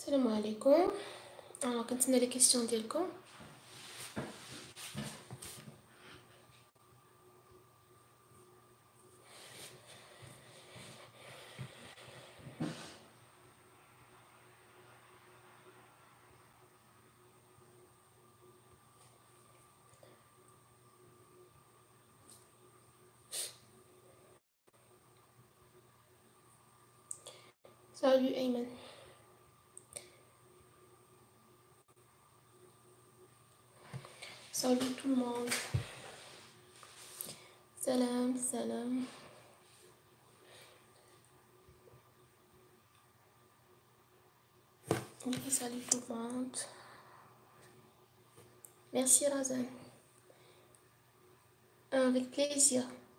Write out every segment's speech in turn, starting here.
السلام عليكم. كنتسنى لي كيسيون ديالكم. Salut Ayman. Salut tout le monde. Salam, salam. Oui, salut tout le monde. Merci Razan. Avec plaisir.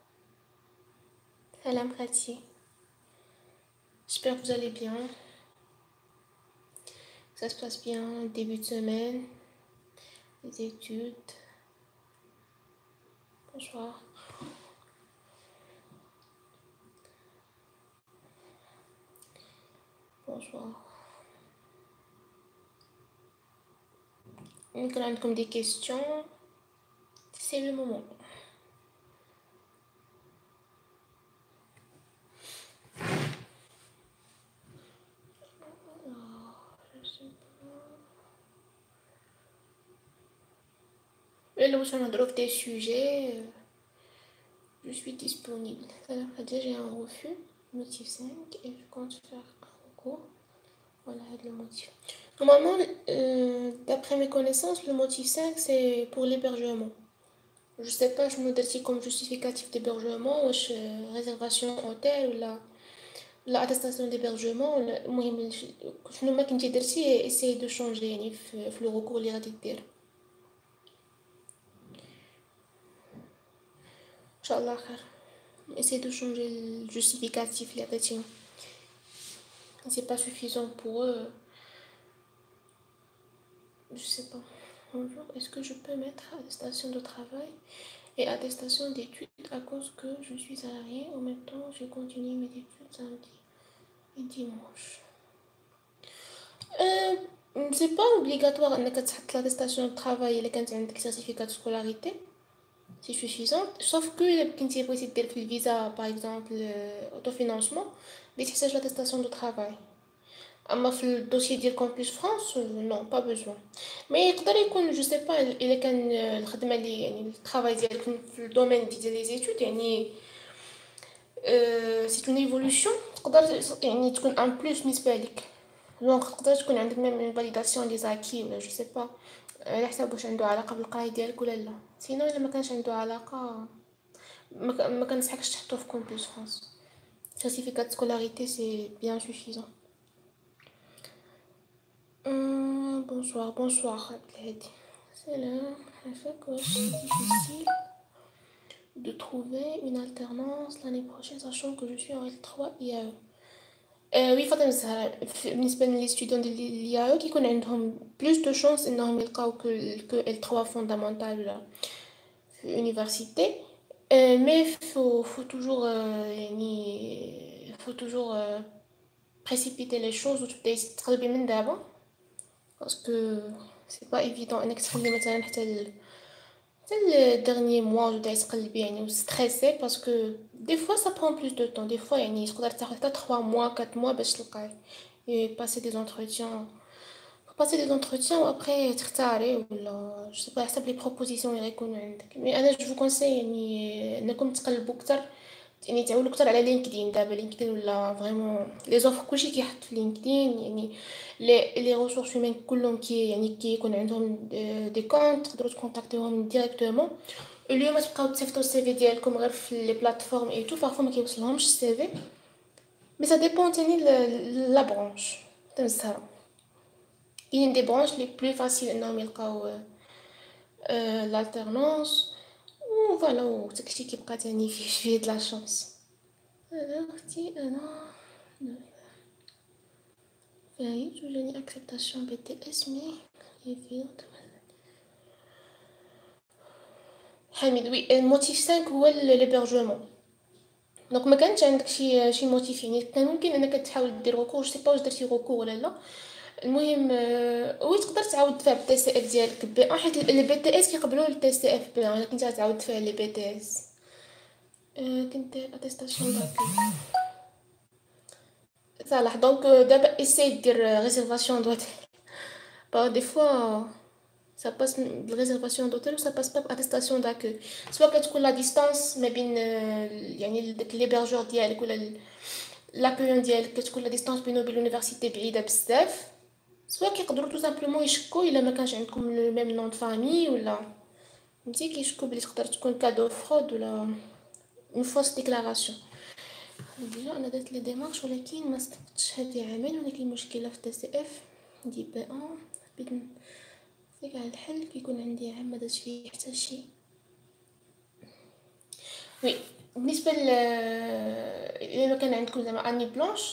Salam Khati. J'espère que vous allez bien. Que ça se passe bien, début de semaine, les études. Bonsoir. Bonsoir. Quand on a comme des questions, c'est le moment. Et là où on a des sujets, je suis disponible. Alors, j'ai un refus, motif 5, et je compte faire un recours. Voilà le motif. Normalement, d'après mes connaissances, le motif 5, c'est pour l'hébergement. Je sais pas, je me dis comme justificatif d'hébergement, ou réservation hôtel, ou la attestation d'hébergement. Moi, je ne m'inquiète pas si essayer de changer le recours اللي غادي دير. Inch'Allah khair. Essayer de changer le justificatif اللي عطيتيني. C'est pas suffisant pour eux. Je sais pas. Bonjour, est-ce que je peux mettre attestation de travail et attestation d'études à cause que je suis salariée. En même temps, j'ai continué mes études samedi et dimanche. C'est pas obligatoire انك تحط l'attestation de travail اللي كانت عندك certificat de scolarité. C'est suffisant, sauf que الا كنتي بغيتي دير في الفيزا باغ اكزومبل autofinancement اللي تحتاج l'attestation de travail. اما في الدوسي ديال كومبليس فرانس نو با بوزوان. مي يقدر يكون جو سي با الا كان الخدمه اللي يعني الترافاي ديالك في الدومين ديال لي زيتود يعني سي اون ايفولوشن تقدر يعني تكون ان بلوس بالنسبه لك. دونك تقدر تكون عندك ميم فاليداسيون لي زاكي ولا جو سي با على حسب واش عنده علاقه بالقرايه ديالك ولا لا. سينو الا ما كانش عنده علاقه ما كنصحكش تحطو في كومبليس فرانس. certificat de scolarité c'est bien suffisant. Bonsoir, bonsoir, Abdelhadi. C'est là, à chaque fois c'est difficile de trouver une alternance l'année prochaine, sachant que je suis en L3 IAE. Oui, Fatem Zahra, بالنسبة les étudiants de l'IAE qui connaissent plus de chances إنهم يلقاو que L3 fondamental في l'université. Mais faut toujours faut toujours précipiter les choses وتبداي تقلبي من دابا. Parce que c'est pas évident انك تخلي مثلا حتى le dernier mois je dois تقلبي يعني stressé parce que des fois ça prend plus de temps, des fois يعني تقدر تاخد حتى 3 mois 4 mois باش تلقاي et passer des entretiens ou après تختاري ولا je sais pas حسب les propositions اللي غيكونوا عندك. mais انا je vous conseille يعني انكم تقلبوا اكثر يعني تعولوا اكثر على لينكدين. دابا لينكدين ولا فريمون لي زوفر كلشي كيحط في لينكدين يعني لي ريسورس هيومان كلهم كيكون عندهم دي كونط تقدروا تكونتاكتيهم ديريكتومون. اليوم تبقاو تصيفطوا السي في ديالكم غير في لي بلاتفورم اي تو بارفو ما كيوصلهمش السي في مي سا ديبون تاني لا برونش تنسى. كاين دي برونش لي بلو فاسيل انهم يلقاو l'alternance و فوالا وداكشي كيبقى تاني فيه د لا شانس. اختي انا فايت وجاني اكسبتاسيون بي تي اس مي يفيض حميد. وي الموتيف 5 هو ليبرجمون. دونك ما كانش عندك شي موتيف يعني كان ممكن انك تحاول دير ريكور. جو سي با واش درتي ريكور ولا لا. المهم وي تقدر تعاود تدفع بالتي سي اف ديالك بي ان، حيت لي بي تي اس كيقبلوا التي سي اف بي ان، لكن انت تعاود تدفع لي بي تي اس. كنت اتستاسيون داكو صالح. دونك دابا اساي دير ريزيرفاسيون دوتيل. با دي فوا ça passe بالريزيرفاسيون دوتيل و ça passe pas باتستاسيون داكو. سواء كتكون لا ديستانس ما بين يعني داك ليبرجور ديالك ولا لاكويون ديالك كتكون لا ديستانس بينو وبين لونيفرسيتي بعيده بزاف، سواء كيقدروا تو سامبلومون يشكوا الا ما كانش عندكم لو ميم نون دو فامي، ولا فهمتي كيشكوا بلي تقدر تكون كادو فرود ولا اون فوس ديكلاراسيون. ديجا انا درت لي ديمارش ولكن ما استفدتش هذه عامين، ولكن المشكله في تي سي اف دي بي ان حبيت نسيك على الحل كيكون عندي عام ما درتش فيه حتى شي. وي بالنسبه الا كان عندكم زعما اني بلانش،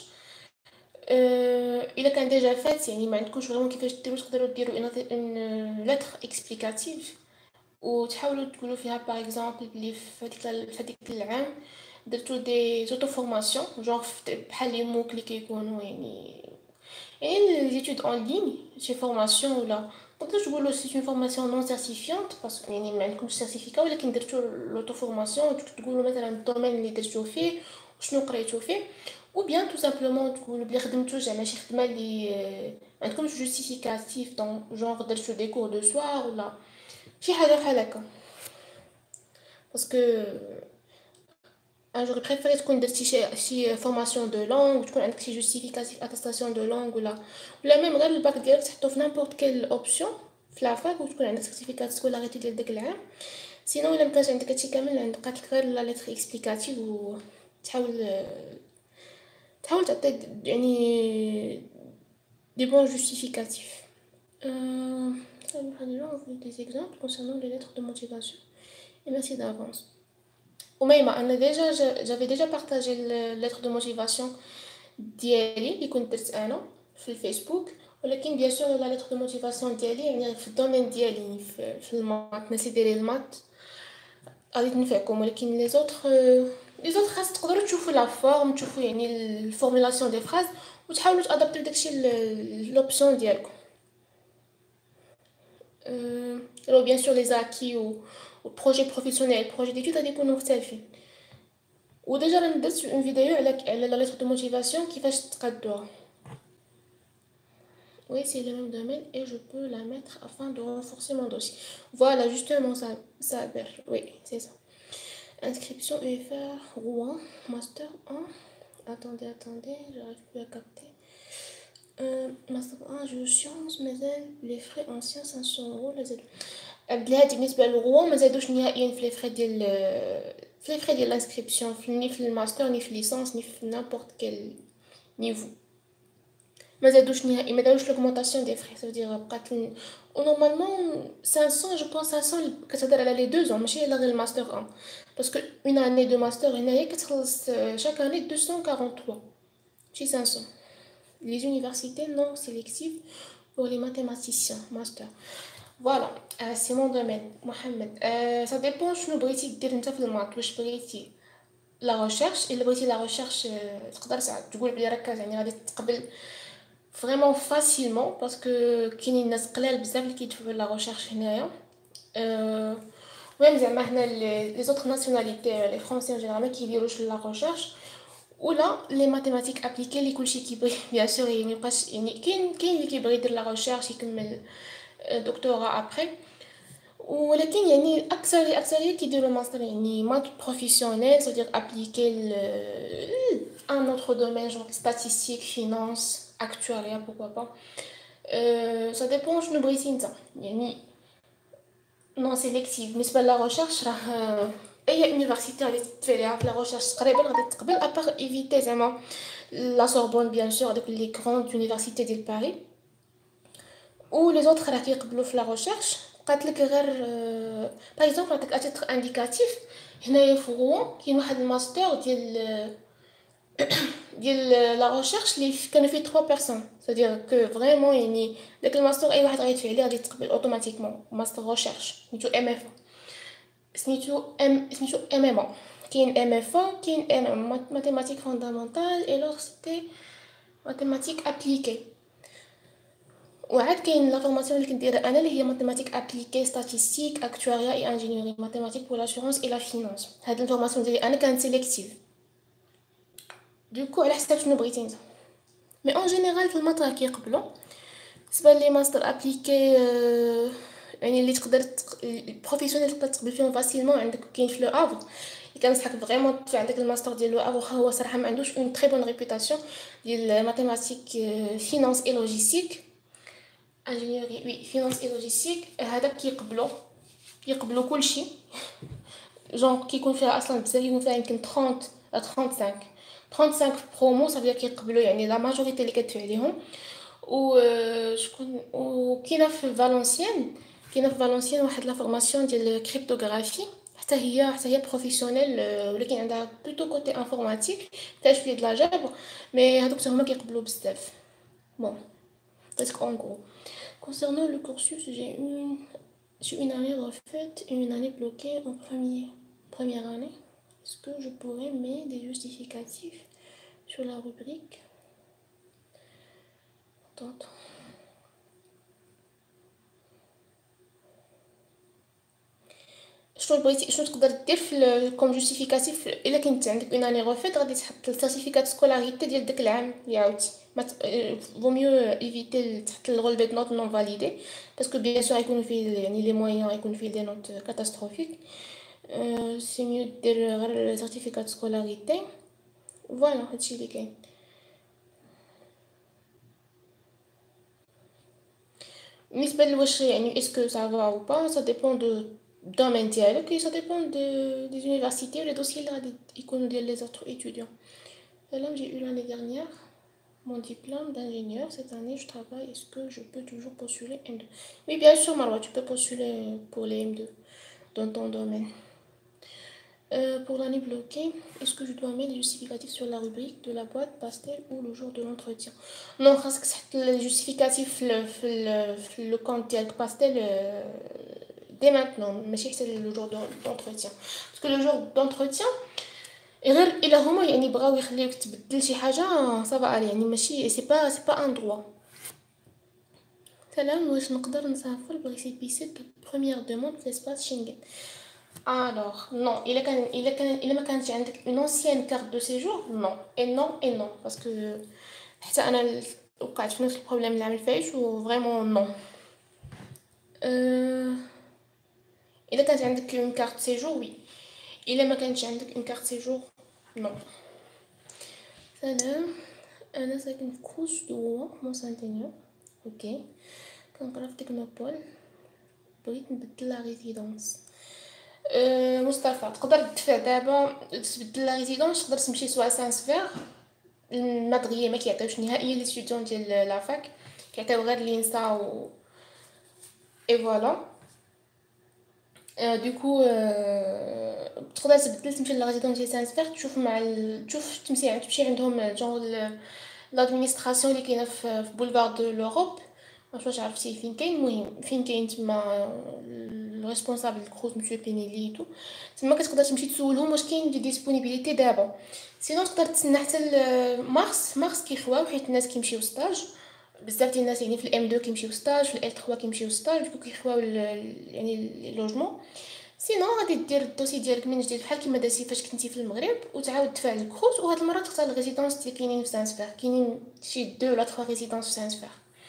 الا كان ديجا فات يعني ما عندكمش فريمون كيفاش ديروا، تقدروا ديروا ان لتر اكسبليكاتيف وتحاولوا تقولوا فيها باغ اكزومبل بلي في هذيك العام درتو دي زوتو فورماسيون جونغ بحال لي موك اللي كيكونوا يعني لي زيتود اون لين شي فورماسيون، ولا تقدروا تقولوا سي اون فورماسيون نون سيرتيفيانت باسكو يعني ما عندكمش سيرتيفيكا، ولكن درتو لوتو فورماسيون تقولوا مثلا الدومين اللي درتو فيه وشنو قريتو فيه، ou bien tout simplement تقولوا بلي خدمتو زعما شي خدمه اللي عندكمش جوستيفيكاتيف دونك جونغ درتو دي كور دو سوار ولا شي حاجه بحال هكا. باسكو j'aurais préféré تكون درتي شي فورماسيون دو لونغ وتكون عندك شي جوستيفيكاتيف اتستاسيون دو لونغ، ولا ميم غير الباك ديالك تحطو في نيمبورط كيل اوبسيون في لافاك وتكون عندك سيرتيفيكات سكولاريتي ديال داك العام. سينو الا مكانش عندك هادشي كامل عندك غير لا ليتر اكسبليكاتيف وتحاول تعطي يعني دي بون جوستيفيكاتيف. Ça nous fera déjà envoyer des exemples concernant les lettres de motivation. Et merci d'avance. وميمة أنا ديجا j'avais déjà partagé lettre de motivation ديالي اللي كنت درت أنا في الفيسبوك، ولكن بيان سور لا lettre de motivation ديالي يعني في الدومين ديالي في المات ناسي ديري المات غادي تنفعكم، ولكن لي زوطخ خاص تقدروا تشوفوا لا فورم، تشوفوا يعني الفورمولاسيون دي فراز وتحاولوا تادابتو داكشي لوبسيون ديالكم. لو بيان سور لي زاكي و بروجي بروفيسيونيل بروجي ديتود غادي يكونوا مختلفين. وديجا راني درت اون فيديو على لا ليتر دو موتيفاسيون كيفاش تقادوها. Oui, c'est le même domaine et je peux la mettre afin de renforcer mon dossier. Voilà, justement, ça oui, c'est ça. Inscription UFR Rouen, Master 1. Attendez, j'arrive plus à capter. Master 1, je sciences, mais les frais anciens 500 €. Les aides. بلاتي بالنسبه للغوا ما زادوش نهائيا في لي فري ديال الانسكريبسيون ني في الماستر ني في ليسانس ني في نابورت كيل نيفو، ما زادوش نهائيا، ما داروش لوغمونطاسيون دي فري. سافدير بقات نورمالمون 500 جو بونس 500 كتهضر على لي 2 ans ماشي على غير الماستر 1 باسكو اون اني دو ماستر هنايا كتخلص شاك اني 243 شي 500. Les universités non sélectives pour les mathématiciens master. Voilà, c'est mon domaine. Mohamed, ça dépend شنو بغيتي دير نتا في المات. واش بغيتي لا ريشيرش؟ الا بغيتي لا ريشيرش تقدر ساعات تقول بلي راك يعني غادي تقبل فريمون فاسيلمون باسكو كاينين ناس قلال بزاف اللي كيدفعوا لا ريشيرش هنايا. وميم زعما هنا لي زوطخ ناسيوناليتي لي فرونسي جينيرال ما كيديروش لا ريشيرش ولا لي ماتيماتيك ابليكي اللي كلشي كيبغي بيان سور يعني مابقاش يعني كاين اللي كيبغي يدير لا ريشيرش يكمل دكتوراه ابري، ولكن يعني اكثريه كيديروا ماستر يعني مات بروفيسيونيل c'est-à-dire appliquer un autre domaine genre statistique finance actuariat pourquoi pas. ça dépend شنو بغيتي نتا يعني نون سيليكتيف. بالنسبه لا ريشيرش راه اي يونيفرسيتي غادي تدفع ليها في لا ريشيرش تقريبا غادي تقبل ابار ايفيتي زعما لا سوربون بيان سور هذوك لي كروند يونيفرسيتي ديال باريس و لي زوطخ راه كيقبلوا في لا ريشيرش. بقات لك غير باغ اكزومبل نعطيك اتيتر انديكاتيف هنايا في غوان كاين واحد الماستر ديال لا ريشيرش اللي كانوا فيه 3 بيرسون c'est-à-dire que vraiment يعني داك الماستر اي واحد غيدفع عليه غادي يتقبل اوتوماتيكمون. ماستر ريشيرش سميتو ام اف سميتو ام ام كاين ام اف كاين ام ماتيماتيك فوندامونتال اي لوغ سيتي ماتيماتيك ابليكي. وعاد كاين لا فورماسيون اللي كنديرها انا اللي هي ماتيماتيك ابليكي ستاتيستيك اكتواريا اي انجينيوري ماتيماتيك بور لاشورونس اي لا فينانس. هاد الفورماسيون ديالي انا كانت سيليكتيف دوكو على حساب شنو بغيتي انت. مي اون جينيرال في المطرح كيقبلوا. بالنسبه لي ماستر ابليكي يعني اللي تقدر بروفيسيونيل تقدر تقبل فيهم فاسيلمون عندك كاين في لو افر اللي كنصحك فريمون تدفع عندك الماستر ديال لو افر واخا هو صراحه ما عندوش اون تري بون ريبوتاسيون ديال ماتيماتيك فينانس اي لوجيستيك انجينيوري وي فينانس اي لوجيستيك هذا كيقبلوا كلشي جونغ كيكون فيها اصلا بزاف يكون فيها يمكن 30 à 35 برومو صافي كيقبلوا يعني لا ماجوريتي اللي كتدفع عليهم. و شكون وكاينه في فالونسيان واحد لا فورماسيون ديال كريبتوغرافي حتى هي بروفيسيونيل ولكن عندها بلوتو كوتي انفورماتيك حتى شويه د لا جابر مي هادوك حتى هما كيقبلوا بزاف. بون presque en gros. Concernant le cursus, j'ai une année refaite et une année bloquée en première année. Est-ce que je pourrais mettre des justificatifs sur la rubrique? Attends. شنو تقدر دير في كوم جوستيفيكاتيف الا كنت عندك اون اني روفيت غادي تحط السيرتيفيكات سكولاريتي ديال داك العام اللي عاودتي ما فو ميو ايفيتي تحط الغولبي دو نوت نون فاليدي باسكو بيان سور يكونوا فيه يعني لي مويان يكون فيه دي نوت كاتاستروفيك. سي ميو دير غير سيرتيفيكات سكولاريتي فوالا هادشي اللي كاين. بالنسبه لواش يعني اسكو سافا او با سا ديبون دو domaine ديالك et ça dépend des universités ou les dossiers اللي غادي يكونوا ديال les autres étudiants. Là j'ai eu l'année dernière mon diplôme d'ingénieur. Cette année je travaille. Est-ce que je peux toujours postuler M2? Oui bien sûr Marwa, tu peux postuler pour les M2 dans ton domaine. Pour l'année bloquée, est-ce que je dois mettre les justificatifs sur la rubrique de la boîte pastel ou le jour de l'entretien? Non, parce que les justificatifs le compte ديالك pastel dès maintenant, ماشي حتى le jour d'entretien. Parce que le jour d'entretien غير الا هما يعني بغاو يخليوك تبدل شي حاجه صافا يعني ماشي سي با ان دروا. سلام، واش نقدر نسافر بريسيبيسي بروميير دوموند في سباس شينغن؟ الوغ نو الا ما كانش عندك اون اونسيان كارت دو سيجور نو اي نو باسكو حتى انا وقعت في نفس البروبليم العام الفايت و فريمون نو. الا كانت عندك اون كارت سيجور وي الا ما كانش عندك اون كارت سيجور نو. سلام، انا ساكن في كروس دو مون سانتينيو. اوكي كنقرا في تكنوبول بغيت نبدل لا ريزيدونس. مصطفى تقدر تدفع دابا تبدل لا ريزيدونس تقدر تمشي سوا سان سفير المدغيه ما كيعطيوش نهائيا لي ستوديون ديال لافاك كيعطيو غير لينسا و اي فوالا. دوكو تقدر تبدل تمشي لا ريزيدونس ديال سان سفير تشوف مع تشوف تمشي عندهم جونغ لادمينستراسيون اللي كاينه في بولفار دو لوروب واش عرفتي فين كاين. المهم فين كاين تما الريسبونسابل الكروز مسيو بينيلي تو تما كتقدر تمشي تسولهم واش كاين دي ديسپونيبيليتي دابا. سينو تقدر تسنى حتى مارس كيخواو حيت الناس كيمشيو ستاج بزاف ديال الناس يعني في الام 2 كيمشيو ستاج في ال 3 كيمشيو ستاج دوك كيخواو يعني لي لوجمون. سينو غادي دير الدوسي ديالك من جديد بحال كيما درتي فاش كنتي في المغرب وتعاود تدفع الكروز وهاد المره تختار الريزيدونس اللي كاينين في سانسفير كاينين شي 2 ولا 3 ريزيدونس في سانسفير.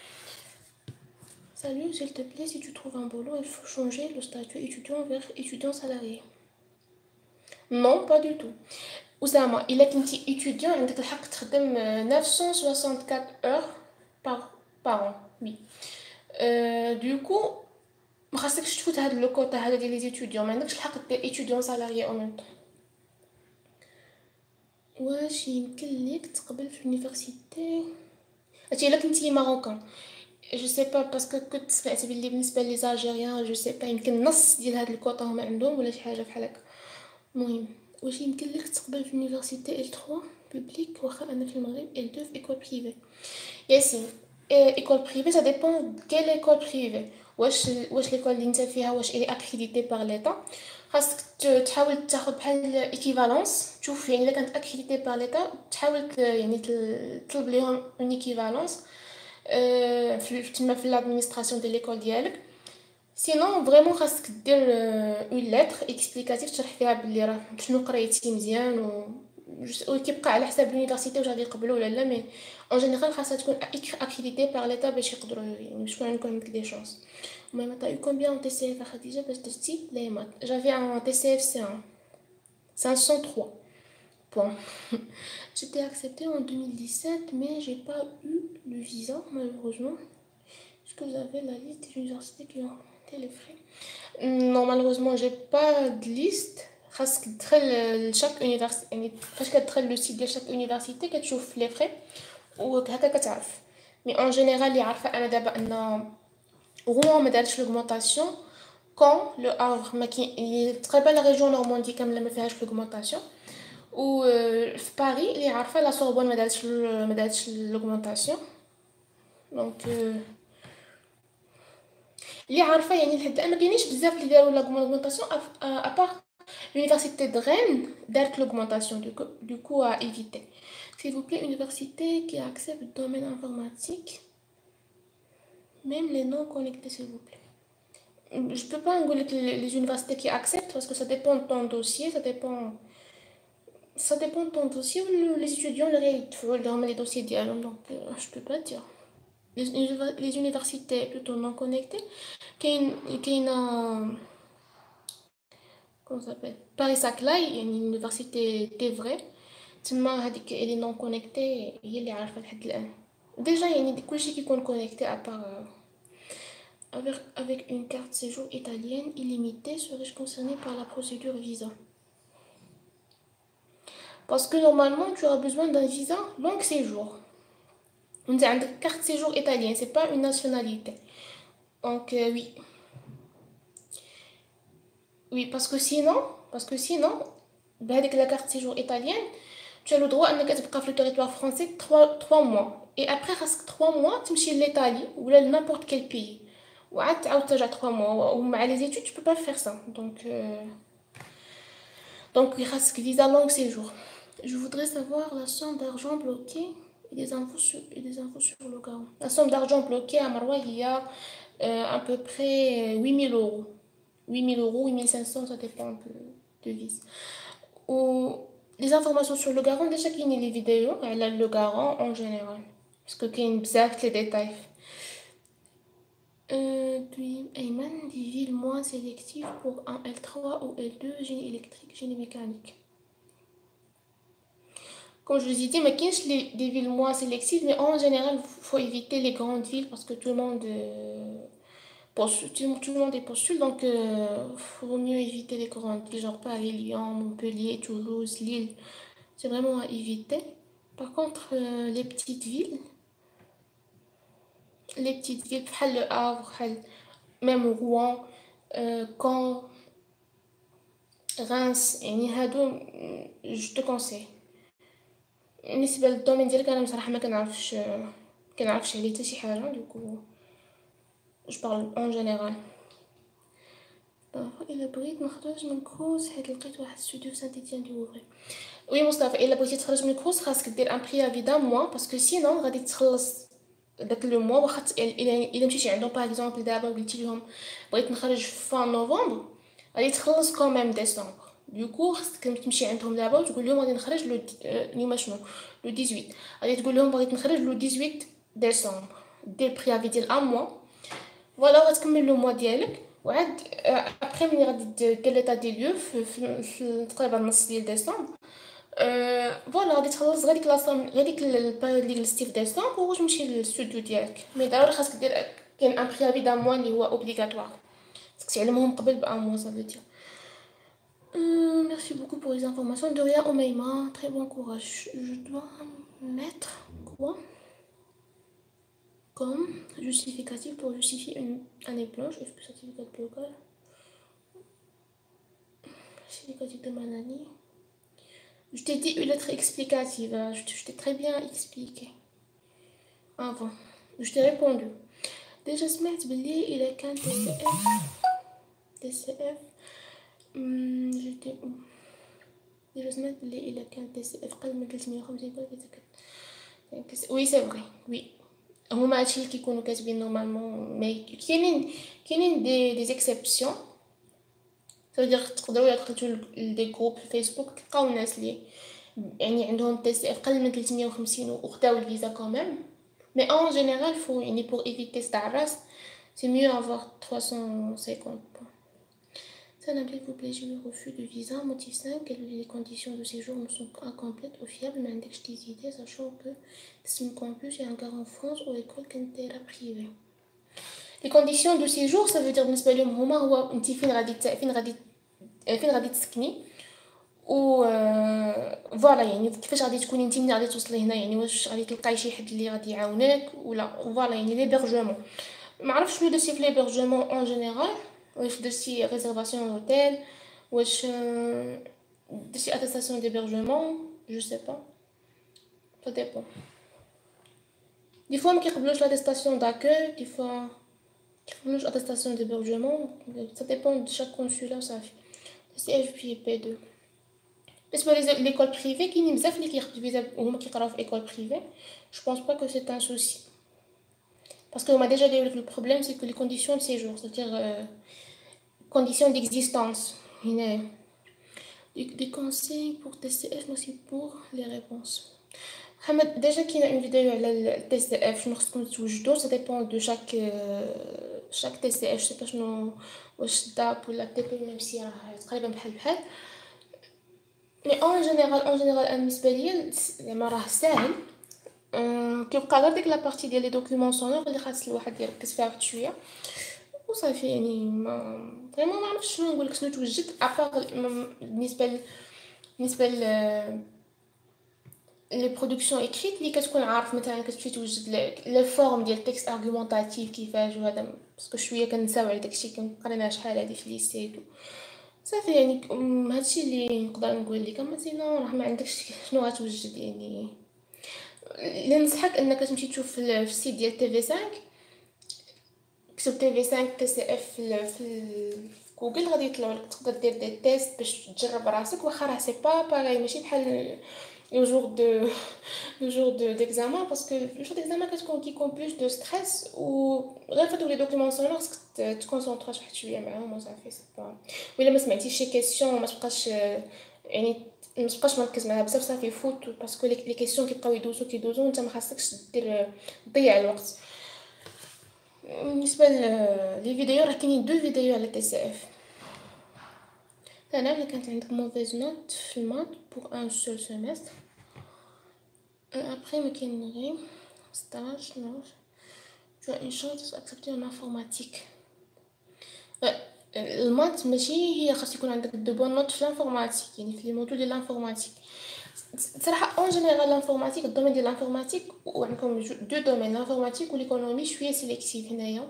Salut, s'il te plaît, si tu trouves un boulot, il faut changer le statut étudiant vers étudiant salarié. Non, pas du tout. Oussama, il est étudiant, عندك الحق تخدم 964 heures par an. Oui. Du coup, ما خاصكش تفوت هاد لو كوطا هذا ديال لي étudiants، ما عندكش الحق دير étudiant salarié en même temps. واش يمكن ليك تقبل في اليونيفرسيتي؟ هادشي الا كنتي ماروكان. جو سي با باسكو كنت سمعت بلي بالنسبه لي زالجيريان جو سي با يمكن نص ديال هاد الكوطا هما عندهم ولا شي حاجه بحال هكا. المهم واش يمكن لك تقبل في اليونيفرسيتي ال 3 بوبليك واخا انا في المغرب ال 2 في ايكول بريفي؟ ياسين ايكول بريفي سا ديبون كيل ايكول بريفي واش ليكول اللي انت فيها واش الي اكريديتي بار ليتا. خاصك تحاول تاخذ بحال ايكيفالونس تشوف يعني الا كانت اكريديتي بار ليتا تحاول يعني تطلب ليهم اون ايكيفالونس في l'administration de l'école ديالك. سينون فريمون خاصك دير اون لتر اكسبليكاتيف تشرح فيها بلي راه شنو قريتي مزيان و كيبقى على حساب لونيفرسيتي واش غادي يقبلوا ولا لا. مي اون جينيرال خاصها تكون اكريديتي باغ ليتا باش يقدروا يعني باش يكون عندكم دي شانس. مي متى يو كومبيان ان تي سي اف خديجه باش درتي لي مات؟ جافي ان تي سي اف سي 1 503 points. J'étais acceptée en 2017, mais j'ai pas eu le visa, malheureusement. Est-ce que vous avez la liste des universités qui ont été les frais? Non, malheureusement, j'ai pas de liste. خاصك تدخل لشاك université يعني فاش كتدخل لو سيت ديال شاك université كتشوف لي فري وهكا كتعرف. مي اون جينيرال اللي عارفه انا دابا ان روان ما دارتش لوغمونطاسيون، كون لو افر ما كاين تقريبا لا ريجيون نورماندي كامله ما فيهاش لوغمونطاسيون، و في باريس اللي عارفه لا سوربون ما دارتش لوغمونطاسيون. دونك اللي عارفه يعني لحد الان ما كاينينش بزاف اللي داروا لاغمونطاسيون ابار l'université de Rennes دارت l'augmentation du coup à éviter. S'il vous plaît, université qui accepte le domaine informatique, même les non connectés, s'il vous plaît. Je peux pas engueuler les universités qui acceptent parce que ça dépend de ton dossier, ça dépend de ton dossier. Les étudiants les dossiers dialogue, donc je peux pas dire. Les universités plutôt non connectées, qui comment ça s'appelle Paris Saclay, une université vraie. تما هذيك اللي نون كونيكتي هي اللي عارفه لحد الان. ديجا يعني كلشي كيكون كونيكتي ابار avec une carte séjour italienne illimitée. Serais-je concerné par la procédure visa? Parce que normalement tu auras besoin d'un visa long séjour. On dit une carte séjour italienne, c'est pas une nationalité. Donc oui, parce que sinon avec la carte séjour italienne tu as le droit انك تبقى في le territoire français 3 mois et après presque 3 mois تمشي l'Italie ou n'importe quel pays وعاد تعاود ترجع 3 mois. ومع les études tu peux pas faire ça. donc il reste visa long séjour. Je voudrais savoir la somme d'argent bloquée et des infos sur le garant. La somme d'argent bloquée à Maroua il y a à peu près 8 000 euros. 8 000 euros, 8 500, ça dépend un peu de vis. Ou les informations sur le garant, déjà qu'il y a les vidéos, elle a le garant en général. Parce que qu'il y a bizarre les détails. Puis, Ayman, des villes moins sélectives pour un L3 ou L2, génie électrique, génie mécanique. Comme je vous ai dit, mais qu'il y a des villes moins sélectives, mais en général, il faut éviter les grandes villes parce que tout le monde est postule, donc faut mieux éviter les grandes villes, genre Paris, Lyon, Montpellier, Toulouse, Lille. C'est vraiment à éviter. Par contre, les petites villes, بحال Le Havre, même Rouen, Caen, Reims, يعني هادو je te conseille. بالنسبه للدومين ديالك انا بصراحه ما كنعرفش عليه حتى شي حاجه، دوكو je parle en général. الا بغيت نخرج من كروز حيت لقيت واحد ستوديو في سانت ايتيان ديوفري. وي مصطفى، الا بغيتي تخرج من كروز خاصك دير ان بريافي دان موا، باسكو سينون غادي تخلص داك لو موا. واخا الا مشيتي عندهم باغ اكزومبل دابا وقلتي لهم بغيت نخرج في فان نوفمبر، غادي تخلص كوميم ديسمبر. دوكو خاصك تمشي عندهم دابا وتقول لهم غادي نخرج لو اليوم شنو لو 18، غادي تقول لهم بغيت نخرج لو 18 ديسمبر، دير بريافي ديال ان موا فوالا، غتكمل لو موا ديالك. وعاد ابخي ملي غادي دير ليطا دي ليو في تقريبا نص ديال ديسمبر، فوالا غادي تخلص غير ديك لاصوم، غير ديك البيريود اللي جلستي في ديسمبر وتمشي للستوديو ديالك. مي ضروري خاصك دير كاين ان بريافي دان موا اللي هو اوبليغاتوار، خاصك تعلمهم قبل بان موا. Ça veut dire merci beaucoup pour les informations. De rien, Omeima, très bon courage. Je dois mettre quoi comme justificatif pour justifier une année blanche? Est-ce que certificat de blocage, justificatif de maladie? Je t'ai dit une lettre explicative, je t'ai très bien expliqué avant, je t'ai répondu. Déjà سمعت بلي إلا كان TCF j'étais où؟ déjà سمعت بلي إلا كان TCF قل من 350 oui c'est vrai, oui هما هادشي اللي كيكونوا كاتبين نورمالمون، مي كاينين دي زيكسيبسيون. تقدر تقدروا إلا دخلتو لدي جروب في فيسبوك تلقاو الناس اللي يعني عندهم تي سي اف قل من 350 وخداو الفيزا كوميم. مي اون جينيرال فو يعني بور ايفيتي صداع الراس سي ميو افوار 350 points. Ça n'implique vous plaît, j'ai le refus de visa, motif 5, les conditions de séjour ne sont incomplètes ou fiables, mais عندكش des idées, sachant que اسم campus est encore en France ou école كنتيرا privée. Les conditions de séjour ça veut dire بالنسبة لهم هما هو انت فين غادي تسكني و فوالا يعني كيفاش غادي تكوني انت ملي غادي توصلي هنا، يعني واش غادي تلقاي شي حد اللي غادي يعاونك ولا فوالا يعني ليبرجمون. ما عرفتش شنو درتي في ليبرجمون اون جينيرال، واش درتي ريزيرفاسيون هوتيل، واش درتي اتستاسيون ديبرجمون، جو سي با، سا ديبون. دي فوا ما كيقبلوش لاتستاسيون داكوي، دي فوا كيقبلوش اتستاسيون ديبرجمون، سا ديبون دو شاك كونسولا صافي. سي اف بي بي 2. بالنسبه ليكول بريفي كاينين بزاف اللي كياخدوا فيزا وهما كيقراو في ايكول بريفي، جو بونس با كو سي ان سوسي parce que on m'a déjà dit que le problème c'est que les conditions de séjour, c'est-à-dire conditions d'existence. Des conseils pour TCF, merci pour les réponses. Mohamed, déjà qu'il y a une vidéo à la TCF, je ne sais pas si ça dépend de chaque TCF, je sais pas واش DAP ou la TP même si تقريبا بحال. مي اون جينيرال انا بالنسبه ليا زعما راه ساهل. كيبقى غير ديك لابارتي ديال لي دوكيومون سونور اللي خاص الواحد يركز فيها واحد شويه وصافي. يعني ما فريمون ما عرفتش شنو نقول لك شنو توجد ابار بالنسبه لي برودكسيون اكريت اللي كتكون عارف مثلا كتمشي توجد لي فورم ديال التكست ارغومونطاتيف كيفاش وهذا، باسكو شويه كنساو على داكشي كنقرينا شحال هادي في ليسيتو صافي. يعني هادشي اللي نقدر نقول لك. اما سينو راه ما عندكش شنو غتوجد. يعني اللي ننصحك انك تمشي تشوف في السيت ديال تي في 5، كتب تي في 5 تي سي اف في جوجل غادي يطلعوا لك، تقدر دير دي تيست باش تجرب راسك. واخا راه سي با باغي ماشي بحال لو جور دو ديكزامان، باسكو لو جور ديكزامان كيكون بلوس دو ستريس و غير فاتو لي دوكيومون سونور خصك تكونسونطرا واحد شويه معاهم وصافي. سي با ولا ما سمعتيش شي كيسيون ما تبقاش يعني ما تبقاش مركز معاها بزاف صافي فوت، باسكو لي كيسيون كيبقاو يدوزو وانت ما خاصكش دير تضيع الوقت. بالنسبه لي فيديو راه كاينين دو فيديو على تي سي اف. انا اللي كانت عندك موفيز نوت في المات بور ان سول سيمستر après ما كاين غير ستاج نو tu as une chance d'accepter en informatique. المات ماشي هي خاص يكون عندك دو بون نوت في الانفورماتيك، يعني في لي موديول ديال الانفورماتيك. صراحه اون جينيرال الانفورماتيك الدومين ديال الانفورماتيك وعندكم دو دومين الانفورماتيك وليكونومي شويه سيليكتيف هنايا.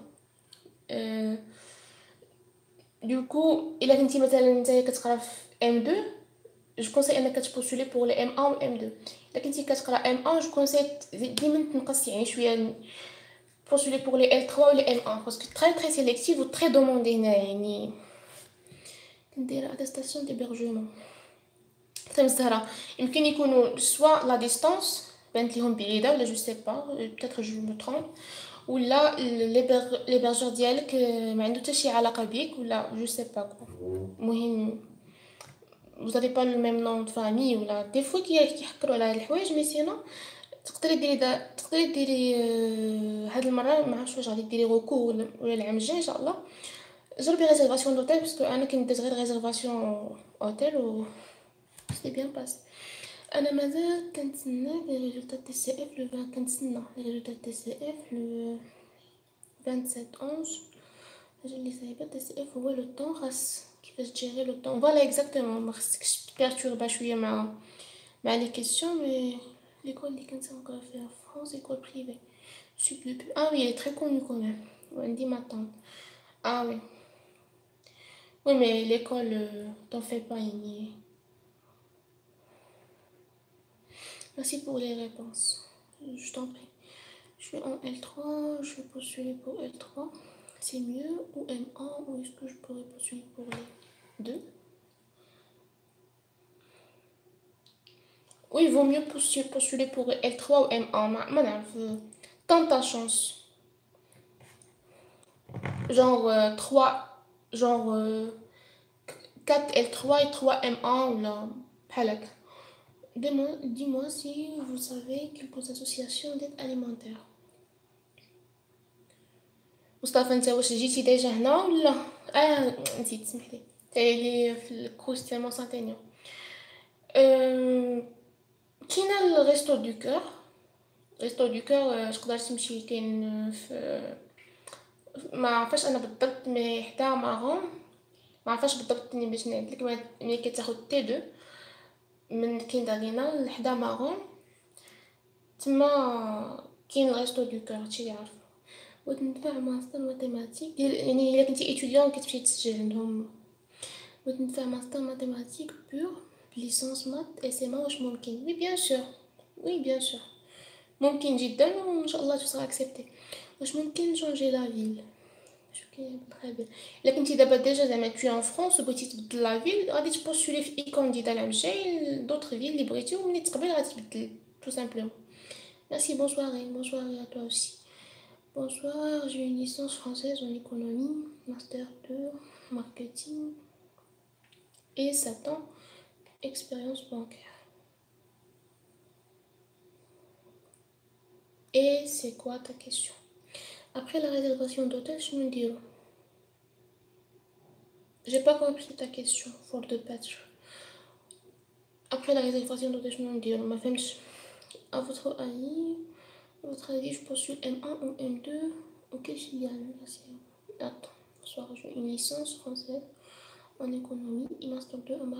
دوكو الا كنتي مثلا نتايا كتقرا في ام 2 جو كونساي انك تبوستولي بور لي ام 1 و ام 2. الا كنتي كتقرا ام 1 جو كونساي ديما تنقص يعني شويه postuler pour les L3 ou les M1 parce que très sélective ou très demandée يعني ندير attestation d'hébergement حتى مزهرة. يمكن يكونوا سوا لا ديستانس بانت ليهم بعيده ولا جو سي با بيتيتر جو مو ترومب، ولا ليبرجور ديالك ما عنده حتى شي علاقه بيك ولا جو سي با. المهم vous avez pas le même nom de famille ولا دي فوا كيحكروا على هاد الحوايج. مي سينو تقدري ديري هاد المره ما عرفتش واش غادي ديري غوكو ولا العام الجاي ان شاء الله. جربي ريزيرفاسيون دوتيل باسكو انا كنت ديت غير ريزيرفاسيون اوتيل و سي بيان باس. انا مازال كنتسنى لي ريزولطا تي سي اف لو 20 كنتسنى لي ريزولطا تي سي اف لو 27 11 حاجه اللي صايبه تي سي اف هو لو طون خاص كيفاش تجيري لو طون فوالا اكزاكتومون. ما خصكش تبيرتوربا شويه مع لي كيسيون. مي l'école اللي كنت نقرا فيها في فرنسا école privée super. Ah oui elle est très connue quand même. وعندي ma tante. Ah oui oui mais l'école t'en fais pas يعني. Merci pour les réponses, je t'en prie. Je suis en L3, je vais postuler pour L3, c'est mieux, ou M1, ou est-ce que je pourrais postuler pour les deux? Oui, il vaut mieux postuler pour L3 ou M1 ما نعرف. tente ta chance. Genre 3, genre 4L3 et 3M1 ou là, palak. Dis-moi si vous savez quelques associations d'aide alimentaire. مصطفى انت واش جيتي ديجا هنا ولا؟ نسيت سمحلي تايلي في الكروس تاع مونسانتينيو. كاينه الريستو دو كور. ريستو دو كور تقدر تمشي كاين في ما عرفاش انا بالضبط مي حدا ماغون ما عرفاش بالضبط باش نعدلك ملي كتاخد تي 2 من كيندارينا لحدا ماغون تما كاين ريستو دو كور هادشي اللي عارفه. وتنفع ماستر ماتيماتيك ديال يعني الا كنتي اتيديون كتمشي تسجل عندهم. وتنفع ماستر ماتيماتيك بور ليسانس مات اس ام واش ممكن؟ وي بيان سور وي بيان سور ممكن جدا وان شاء الله تسرا اكسبتي. واش ممكن نشونجي لا فيل؟ شكون تري بيان. الا كنتي دابا ديجا زعما تو ان فرانس وبغيتي تبدل لا فيل غادي تبوستولي في اي كانديدا العام الجاي دوطخ فيل اللي بغيتي وملي تقبل غادي تبدل tout simplement. Merci, bonsoir à toi aussi. Bonsoir, j'ai une licence française en économie, master 2, marketing et 7 ans, expérience bancaire. Et c'est quoi ta question? Après la réservation d'hôtel, je me dis... J'ai pas compris ta question, for the better. Après la réservation d'hôtel, je me dis... Ma femme, à votre avis, je postule M1 ou M2 ou quelle filiale? Merci. Attends, bonsoir, j'ai une licence française en économie et master 2 en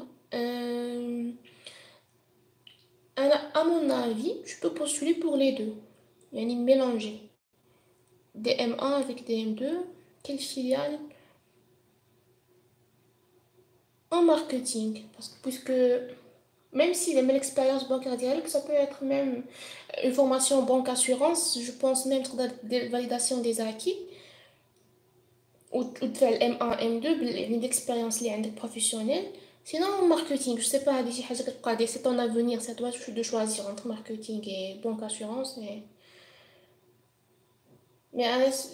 à mon avis, tu peux postuler pour les deux. Il y a une mélanger. Des M1 avec des M2. Quelle filiale? En marketing. Parce que, puisque même s'il aime l'expérience bancaire directe, ça peut être même une formation banque assurance. Je pense même des validation des acquis. Ou tu fais M1, M2, une expérience professionnelle. Sinon, marketing, je sais pas, c'est ton avenir, c'est à toi de choisir entre marketing et banque assurance. Mais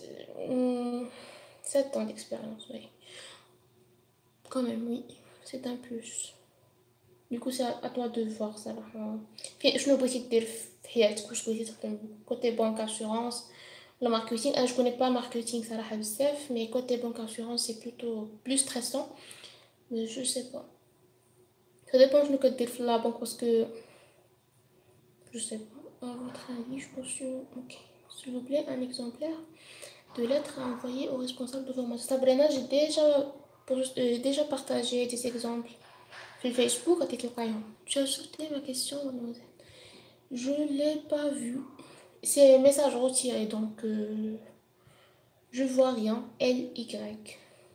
7 ans d'expérience, oui. Quand même, oui, c'est un plus. Du coup, c'est à toi de voir ça. Je ne peux pas dire que je peux dire côté banque assurance. Le marketing, je connais pas marketing, ça la mais côté banque assurance, c'est plutôt plus stressant. Mais je sais pas. Ça dépend de ce que tu fais la banque parce que je sais pas. À votre avis, je pense que. Ok. S'il vous plaît, un exemplaire de lettres à envoyer au responsable de formation. Sabrina, j'ai déjà partagé des exemples sur Facebook. Tu as sauté ma question, mademoiselle. Je ne l'ai pas vu. C'est un message retiré, donc je vois rien. LY.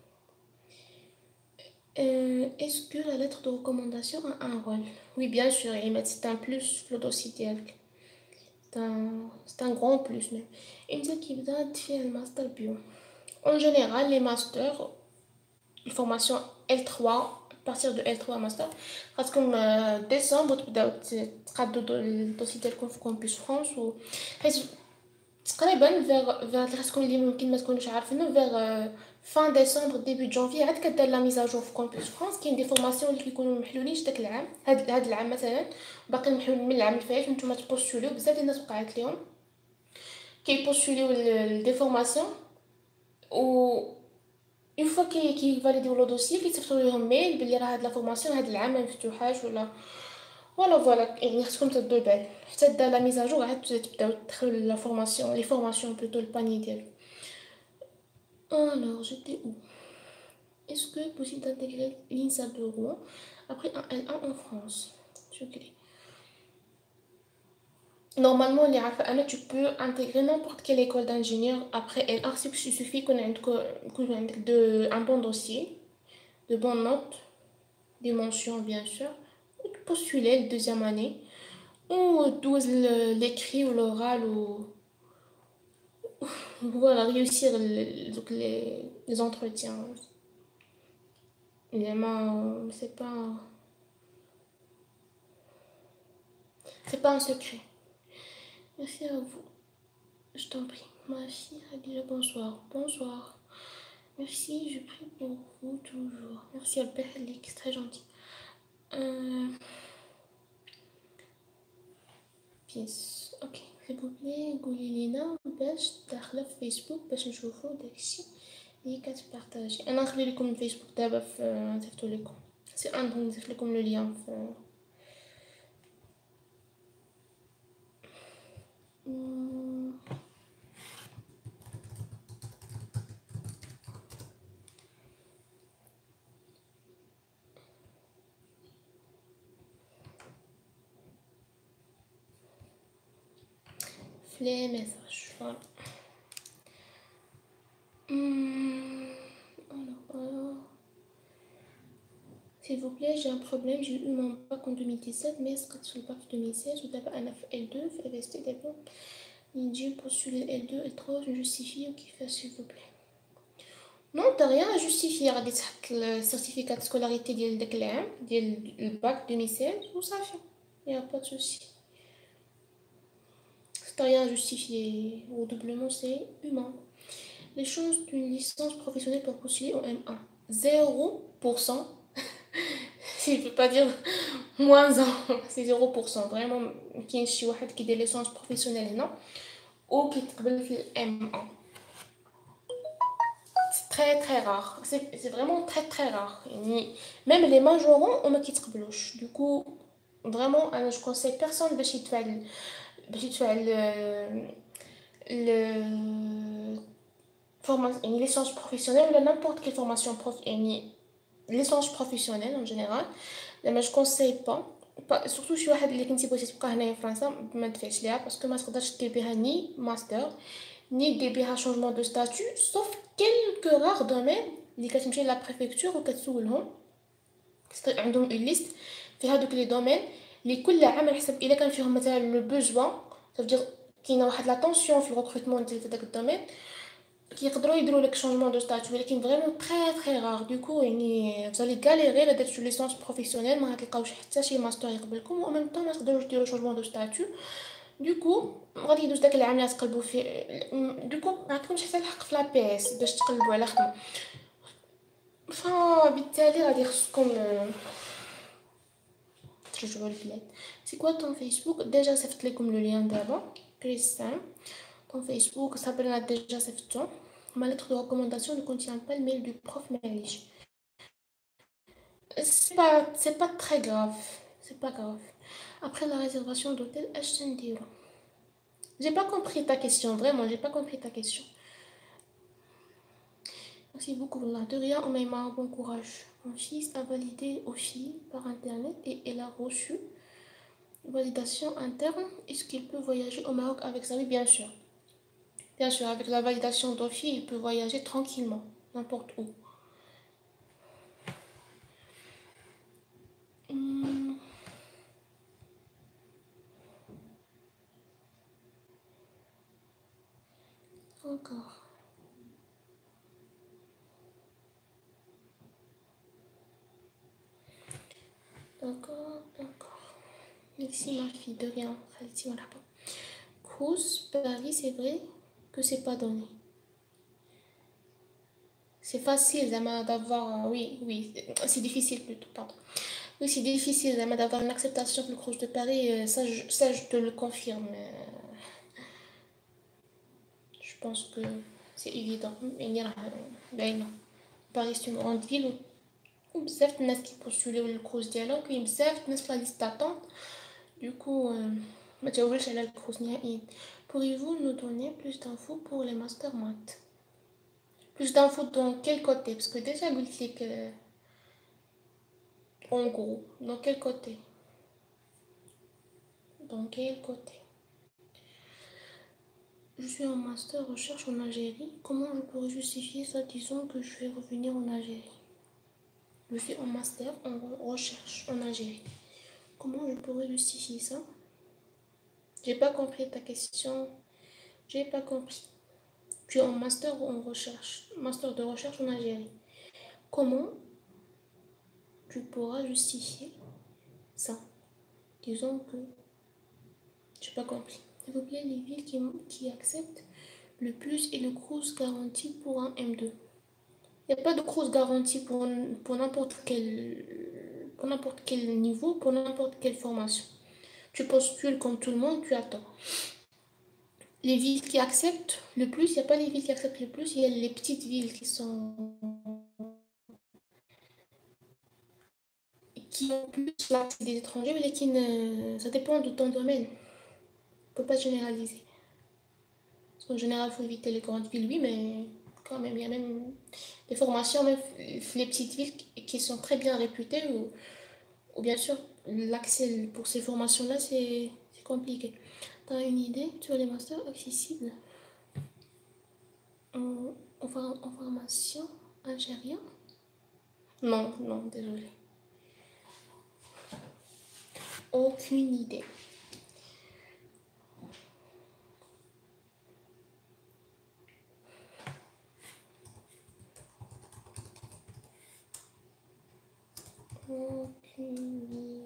Est-ce que la lettre de recommandation a un rôle? Oui, bien sûr, c'est un plus le dossier direct. C'est un grand plus même. Il me dit qu'il va faire le master bio. En général, les masters, les formations L3, à partir de L3 master, parce que décembre, tu vas le dossier tel Campus France ou تقريبا vers الرسكم اللي ممكن ما تكونوش عارفينه vers fin décembre début janvier عاد كدار لا ميزاجور في كامبوس فرانس. كاين دي فورماسيون اللي كيكونوا محلولين داك العام هاد العام مثلا باقي محلول من العام الفايت نتوما تبوستوليو بزاف الناس وقعت لهم كيبوستوليو دي فورماسيون و اون فوا كي فاليديو لو دوسيي كيصيفطوا لهم ميل بلي راه هاد لا فورماسيون هاد العام ما مفتوحاش ولا فوالا يعني خصكم تردوا البال حتى دا لا ميزاجور عاد تبداو تدخلوا لا فورماسيون لي فورماسيون بلوتو الباني ديالو. Alors j'étais où? Est-ce que possible d'intégrer l'INSA de Rouen après un L1 en France? Normalement tu peux intégrer n'importe quelle école d'ingénieur après L1. Il suffit qu'on ait un bon dossier, de bonnes notes, des mentions bien sûr, ou de postuler la deuxième année, ou l'écrit ou l'oral, ou voilà, réussir les entretiens. Évidemment, c'est pas un secret. Merci à vous. Je t'en prie. Ma fille a dit le bonsoir. Bonsoir. Merci, je prie pour vous toujours. Merci à Berlik, c'est très gentil. Peace. Ok, s'il vous plaît, قولي لنا باش داخلة في فيسبوك باش نشوفو داكشي اللي كتبارطاجي. انا نخلي لكم الفيسبوك دابا نصيفطو لكم. سي دونك نصيفط لكم لو ليان في les messages. Voilà. Alors. S'il vous plaît, j'ai un problème. J'ai eu mon bac en 2017, mais est-ce que sur le bac 2016 ou d'abord un L2 في investir d'abord j'ai postulé L2 L3 je justifie ou qu'il fait s'il vous plaît. Non, t'as rien à justifier. غادي تحط le certificat de scolarité ديال داك العام ديال le bac 2016 وصافي. Il n'y a pas de souci. T'as rien à justifier. Au doublement, c'est humain. Les chances d'une licence professionnelle pour postuler au M1. 0%. Si je peux pas dire moins 1, c'est 0%. Vraiment, كاين شي واحد كيدير ليسونس بروفيسيونيل هنا او كيتقبل في الام 1. C'est très très rare. C'est vraiment très très rare. Même les majorants وما كيتقبلوش. Du coup, vraiment, انا je conseille personne باش يدفع le formation une licence professionnelle ou n'importe quelle formation une licence professionnelle en général. Mais je conseille pas surtout شي واحد اللي كنتي بغيتي تبقى هنايا في فرنسا ما تدفعش ليها باسكو ما تقدرش دير بها ني ماستر ني دير بها شونجمون دو ستاتيو sauf quelques rares domaines اللي كتمشي لا بريفكتور وكتسولهم عندهم اون ليست في هذوك لي دومين اللي كل عام على حسب الا كان فيهم مثلا لو بوزوان صافي كاينه واحد لا طونسيون في الريكروتمون ديال داك الدومين كيقدروا يديروا لك شونجمون دو ستاتيو ولكن فريمون تري تري رار دوكو يعني فزالي غاليري الا درتو ليسونس بروفيسيونيل ما غتلقاوش حتى شي ماستر يقبلكم و ميم طون ما تقدروش ديروا شونجمون دو ستاتيو دوكو غادي يدوز داك العام اللي تقلبوا فيه دوكو ما عندكمش حتى الحق في لا بي اس باش تقلبوا على خدمه فبالتالي غادي خصكم ترجعوا للبلاد. سي كوا طون فيسبوك ديجا صيفط لكم لو ليان دابا كريستان طون فيسبوك صابرنا ديجا صيفطو. Ma lettre de recommandation ne contient pas le mail du prof Malish. C'est pas très grave. C'est pas grave. Après la réservation d'hôtel, j'ai pas compris ta question. Vraiment, j'ai pas compris ta question. Merci beaucoup. De rien, on m'a bon courage. Mon fils a validé aussi par internet et elle a reçu validation interne. Est-ce qu'il peut voyager au Maroc avec sa vie? Bien sûr. Bien sûr, avec la validation d'OFI, il peut voyager tranquillement, n'importe où. Encore. D'accord. Merci ma fille, de rien. Cruz, Paris, c'est vrai que c'est pas donné. C'est facile d'avoir, oui, c'est difficile plutôt, pardon. Oui, c'est difficile d'avoir une acceptation pour le Cruz de Paris, ça je te le confirme. Je pense que c'est évident. Paris c'est une grande ville où بزاف الناس كيبوستوليو للكروز ديالها وكاين بزاف الناس في لا ليست داتونت دوكو ما تجاوبش على الكروز نهائيا. Pourriez-vous nous donner plus d'infos pour les master maths? Plus d'infos dans quel côté? Parce que déjà قلت لك en gros dans quel côté? Dans quel côté? Je suis en master recherche en Algérie. Comment je pourrais justifier ça disons que je vais revenir en Algérie? Je suis en master en recherche en Algérie. Comment je pourrais justifier ça? J'ai pas compris ta question. J'ai pas compris. Tu es en master ou en recherche? Master de recherche en Algérie. Comment tu pourras justifier ça? Disons que... J'ai pas compris. s'il vous plaît, les villes qui acceptent le plus et le grosse garantie pour un M2. Il n'y a pas de grosse garantie pour n'importe quel niveau, pour n'importe quelle formation. Tu postules comme tout le monde, tu attends. Les villes qui acceptent le plus, il n'y a pas les villes qui acceptent le plus, il y a les petites villes qui ont plus l'accès des étrangers, mais ça dépend de ton domaine. On ne peut pas généraliser. Parce qu'en général, il faut éviter les grandes villes, oui, mais quand même, il y a même des formations, même les petites villes qui sont très bien réputées, ou bien sûr, l'accès pour ces formations-là, c'est compliqué. Tu as une idée sur les masters accessibles en formation algérien? Non, non, désolé. Aucune idée. Aucune idée.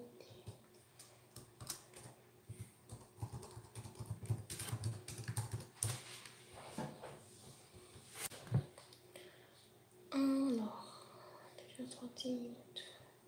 Alors, déjà 30 minutes.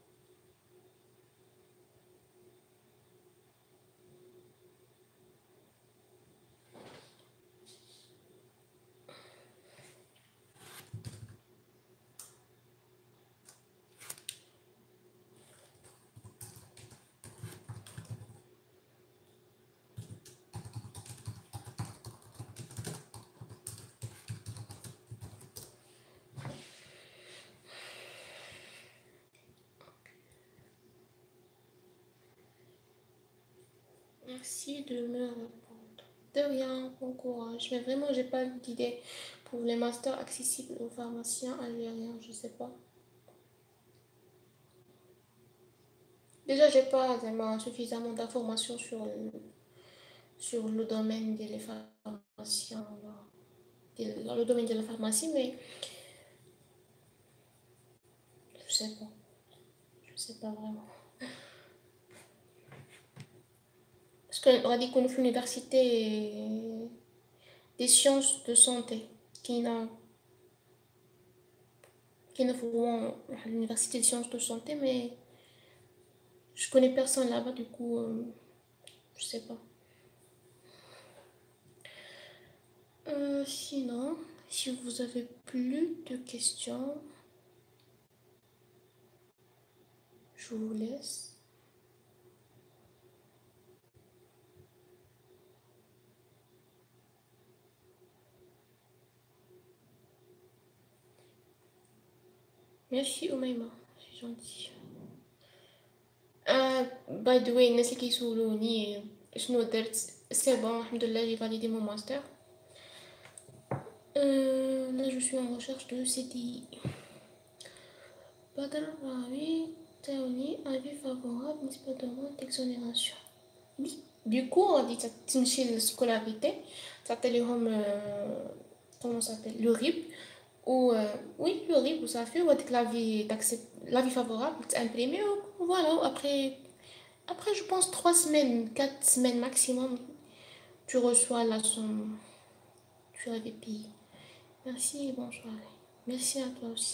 Merci de me répondre. De rien, bon courage. Mais vraiment, j'ai pas d'idée pour les masters accessibles aux pharmaciens algériens, je sais pas. Déjà, j'ai pas vraiment suffisamment d'informations sur le domaine des pharmaciens, dans le domaine de la pharmacie, mais je sais pas. Je sais pas vraiment. Parce qu'on a dit qu'on fait l'université des sciences de santé, qui n'a qui ne font l'université des sciences de santé, mais je connais personne là-bas, du coup, je sais pas. Sinon, si vous avez plus de questions, je vous laisse. Merci Umaima, c'est gentil. By the way, الناس اللي كيسولوني شنو درت سي بون الحمد لله j'ai validé mon master. Là je suis en recherche de CDI. بدر راوي تعاوني avis favorable نسبة demande d'exonération. Oui. Du coup غادي تمشي للسكولاريتي تعطي ليهم comment ça s'appelle le RIB ou oui le RIB ça fait ou avec l'avis favorable imprimer ou voilà après je pense 3 semaines 4 semaines maximum tu reçois la somme tu avais payé. Merci et bonne soirée. Merci à toi aussi.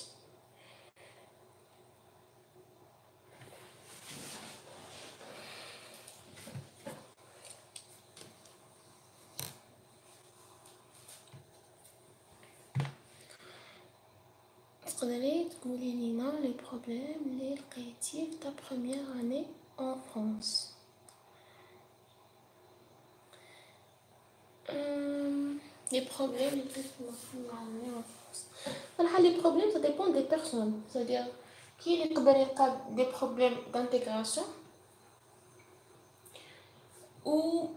تقدري تقولي لينا les problèmes اللي لقيتي في ta première année en France. Les problèmes et tout ça. Les problèmes, ça dépend des personnes. C'est-à-dire, qui est des problèmes d'intégration ou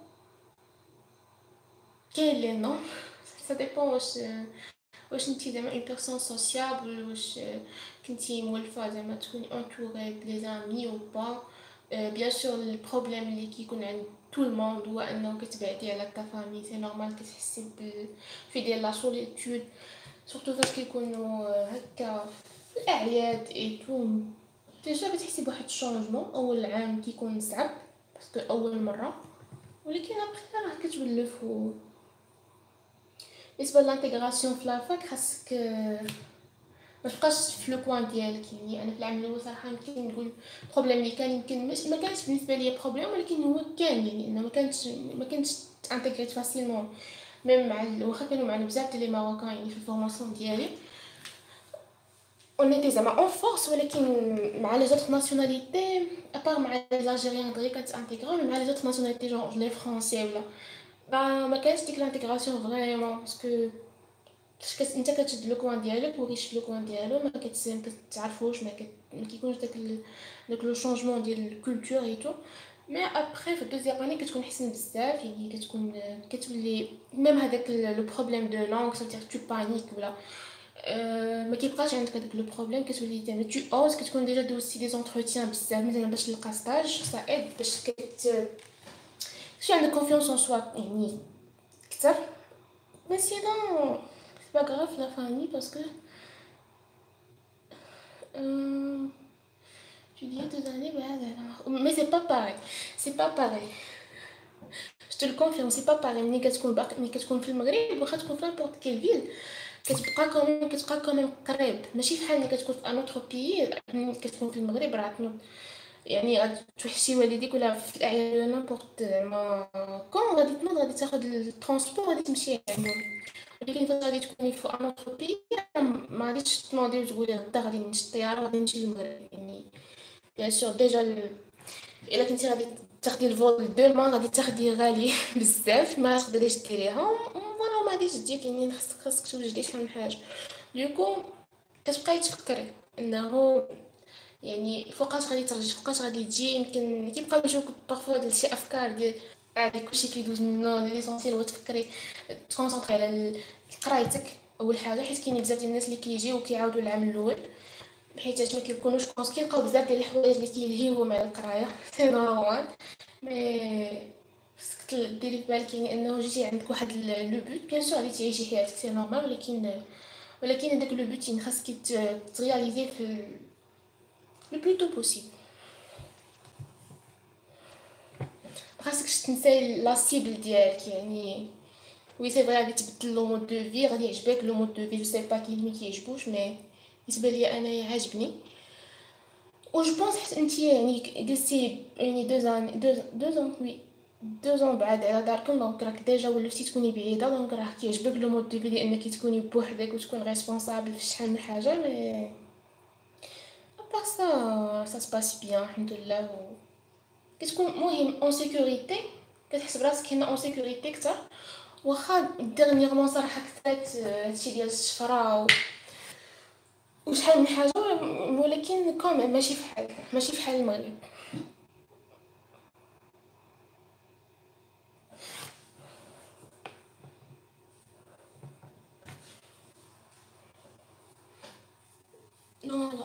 quel est non. Ça dépend واش انتي زعما une personne sociable واش كنتي مولفة زعما تكوني entourée بلي زامي ou pas. Bien sûr البروبليم اللي كيكون عند tout le monde هو انه كتبعدي على ta famille. C'est normal كتحسي في ديال لا solitude surtout فاش كيكونوا هكا الاعياد اي تو ديجا كتحسي بواحد الشونجمون. اول عام كيكون صعب باسكو اول مره ولكن ابخي راه كتولف بالنسبه للانتيغراسيون في لافاك خاصك ما تبقاش في لو بوين ديالك. يعني انا في العام الاول صراحه يمكن نقول البروبليم اللي كان يمكن مش ما كانش بالنسبه لي بروبليم، ولكن هو كان يعني انه ما كانش انتيغريت فاسيلمون. ميم واخا كانوا معنا بزاف ديال لي ماروكان يعني في الفورماسيون ديالي اون ايتي زعما اون فورس، ولكن مع لي زوطخ ناسيوناليتي ابار مع لي الجيريان غير كتانتيغرا، مع لي زوطخ ناسيوناليتي جونغ لي فرونسي ولا ما كانش ديك لانتيغراسيون فريمون. باسكو انت كتشد لو كوان ديالك وكيشد لو كوان ديالو، ما كتعرفوش، ما كيكونش داك لو شونجمون ديال الكولتور اي تو. مي ابخي في الدوزيام اني كتكون حسن بزاف، يعني كتولي ميم هذاك لو بروبليم دو لونغ سيتير تو بانيك ولا ما كيبقاش عندك هذاك لو بروبليم. كتولي زعما تو اوز، كتكون ديجا دوزتي دي زونتروتيان بزاف مثلا باش تلقى ستاج سا ايد باش شي عندك كونفيونس اون سوا يعني كتر. مي سينون c'est pas grave la famille parce que euh, tu dis 2 années bah, mais c'est pas pareil, c'est pas pareil. Je te le confirme, c'est pas pareil. ملي كتكون في المغرب واخا تكون في نيمبورط كيل فيل كتبقى كوميم قريب، ماشي بحال ملي كتكون في ان اوتر بيي. ملي كتكون في المغرب راه يعني غتوحشي والديك ولا في الاعياد ولا نيمبورط ما كون غادي تنوض غادي تاخد الترونسبور غادي تمشي عندهم. ولكن فاش غادي تكوني في ان اوتر بيي ما غاديش تنوضي وتقولي غدا غادي نمشي الطياره غادي نمشي للمغرب. يعني بيان سور ديجا الا كنتي غادي تاخدي الفول دومان غادي تاخدي غالي بزاف ما تقدريش ديريها ولا ما غاديش تجيك. يعني خاصك توجدي شحال من حاجه. دوكو كتبقاي تفكري انه يعني فوقاش غادي ترجع فوقاش غادي تجي. يمكن كيبقاو يجوك بارفوا شي افكار ديال عادي كلشي كيدوز منه ليسونسيال، هو تفكري تكونسونطري على قرايتك اول حاجه، حيت كاين بزاف ديال الناس اللي كيجيو وكيعاودوا العام الاول حيت ما كيكونوش كيلقاو بزاف ديال الحوايج اللي كيلهيوهم على القرايه سي نورمال. مي خصك ديري في بالك يعني انه جيتي عندك واحد لو بوت. بيان سور غادي تعيشي حياتك سي نورمال، ولكن هذاك لو بوت يعني خاصك ترياليزيه في لو بلوتو بوسيبل. خاصكش تنساي لا سيبل ديالك. يعني وي سي فري غادي تبدل لو مود دو في، غادي يعجبك لو مود دو في. جو سي با كاين اللي كيعجبوش، مي بالنسبه ليا انايا عاجبني. و جو بونس حيت انت يعني جلستي يعني 2 ans وي 2 ans بعاد على داركم، دونك راك ديجا ولفتي تكوني بعيده، دونك راه كيعجبك لو مود دو في ديال انك تكوني بوحدك وتكون ريسبونسابل في شحال من حاجه. مي ابار سا سباس بيان الحمد لله. و كتكون مهم اون سيكوريتي، كتحس براسك هنا اون سيكوريتي كتر. واخا ديرنييرمون صراحه كثرت هادشي ديال الشفره وشحال من حاجه، ولكن كوميم ماشي فحال المغرب. لا لا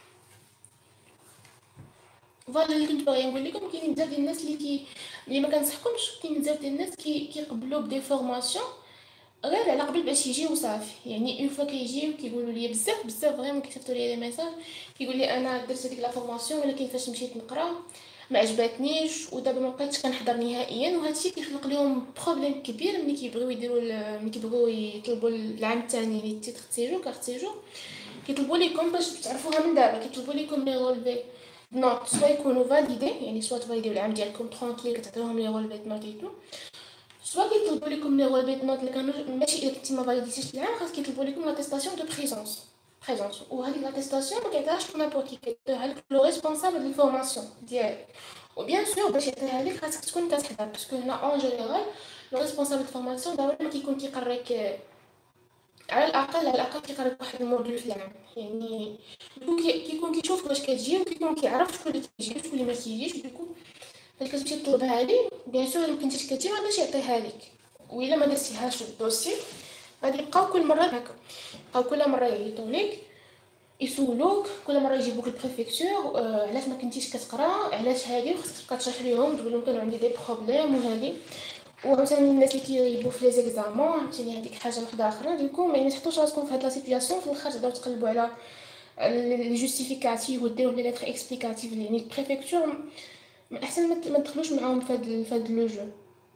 فوالا اللي كنت باغي نقول لكم كاينين بزاف ديال الناس اللي ما كنصحكمش. كاين بزاف ديال الناس كيقبلوا بدي فورماسيون غير على قبل باش يجيو صافي. يعني اون فوا كيجيو كيقولوا لي بزاف فريمون كيصيفطوا لي دي ميساج كيقول لي انا درت هذيك لا فورماسيون ولكن فاش مشيت نقرا ما عجباتنيش ودابا ما بقيتش كنحضر نهائيا. وهادشي كيخلق لهم بروبليم كبير ملي كيبغيو يطلبوا العام الثاني لي تيتر تيجو كارت تيجو. كيطلبوا لكم باش تعرفوها من دابا، كيطلبوا لكم لي رولفي نوت سوا يكونوا فاليدي، يعني سوا تفاليديو العام ديالكم ترونكيل كتعطيوهم لي رولفي نوت ايتو، سوا كيطلبوا لكم لي رولفي نوت اللي كانوا ماشي الا كنتي ما فاليديتيش العام خاص كيطلبوا لكم لاتيستاسيون دو بريزونس. وهذيك لاتيستاسيون ما كيعطيهاش نيمبورط كي، كيعطيها لك لو ريسبونسابل ديال الفورماسيون ديالك. وبيان سور باش يعطيها لك خاصك تكون كتحضر، باسكو هنا اون جينيرال لو ريسبونسابل الفورماسيون دابا كيكون كيقريك على الاقل كيقريك واحد الموديول في العام. يعني كيكون كيشوف واش كتجي وكيكون كيعرف شكون اللي كيجي وشكون اللي ما كيجيش. دوكو فاش كتمشي تطلبها ليه بيان سور ما كنتيش كتجي ما غاديش يعطيها لك. وإلا ما درتيهاش في الدوسي غادي يبقاو كل مره هكا، بقاو كل مره يعيطوا لك يسولوك، كل مره يجيبوك البريفكتور علاش ما كنتيش كتقرا، علاش هادي، وخصك تبقى تشرح ليهم تقول لهم كانوا عندي دي بروبليم وهادي. وعاوتاني الناس اللي كيغيبوا في لي زيكزامون عاوتاني هذيك حاجه وحده اخرى. دوكو يعني ما تحطوش راسكم في هاد لا سيتوياسيون في الاخر تبداو تقلبوا على لي جوستيفيكاتيف وديروا لي ليتر اكسبليكاتيف. يعني البريفكتور من احسن ما تدخلوش معاهم في هاد لو جو.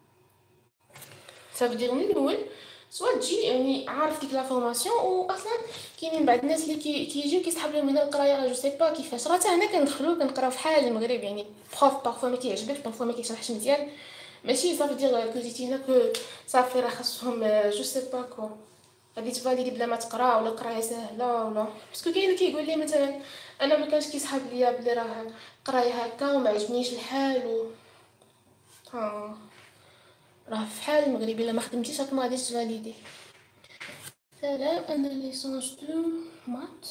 صافي من الاول سوا تجي يعني عارف ديك لا فورماسيون. واصلا كاينين بعض الناس اللي كيجيو كيسحب لهم هنا القرايه جو سي با كيفاش، راه حتى هنا كندخلو كنقراو فحال المغرب يعني بروف بارفوا ما كيعجبكش بارفوا ما كيشرحش مزيان، ماشي صافي كو جيتي هنا كو صافي راه خاصهم جو سي با كو غادي تفاليدي بلا ما تقرا ولا قرايه ساهله ولا. باسكو كاين اللي كيقول لي مثلا انا ما كانش كيسحب ليا بلي راه قرايه هكا وما عجبنيش الحال ها راه فحال المغرب الا ما خدمتيش راك ما غاديش تفاليدي. سلام انا ليسونس دو مات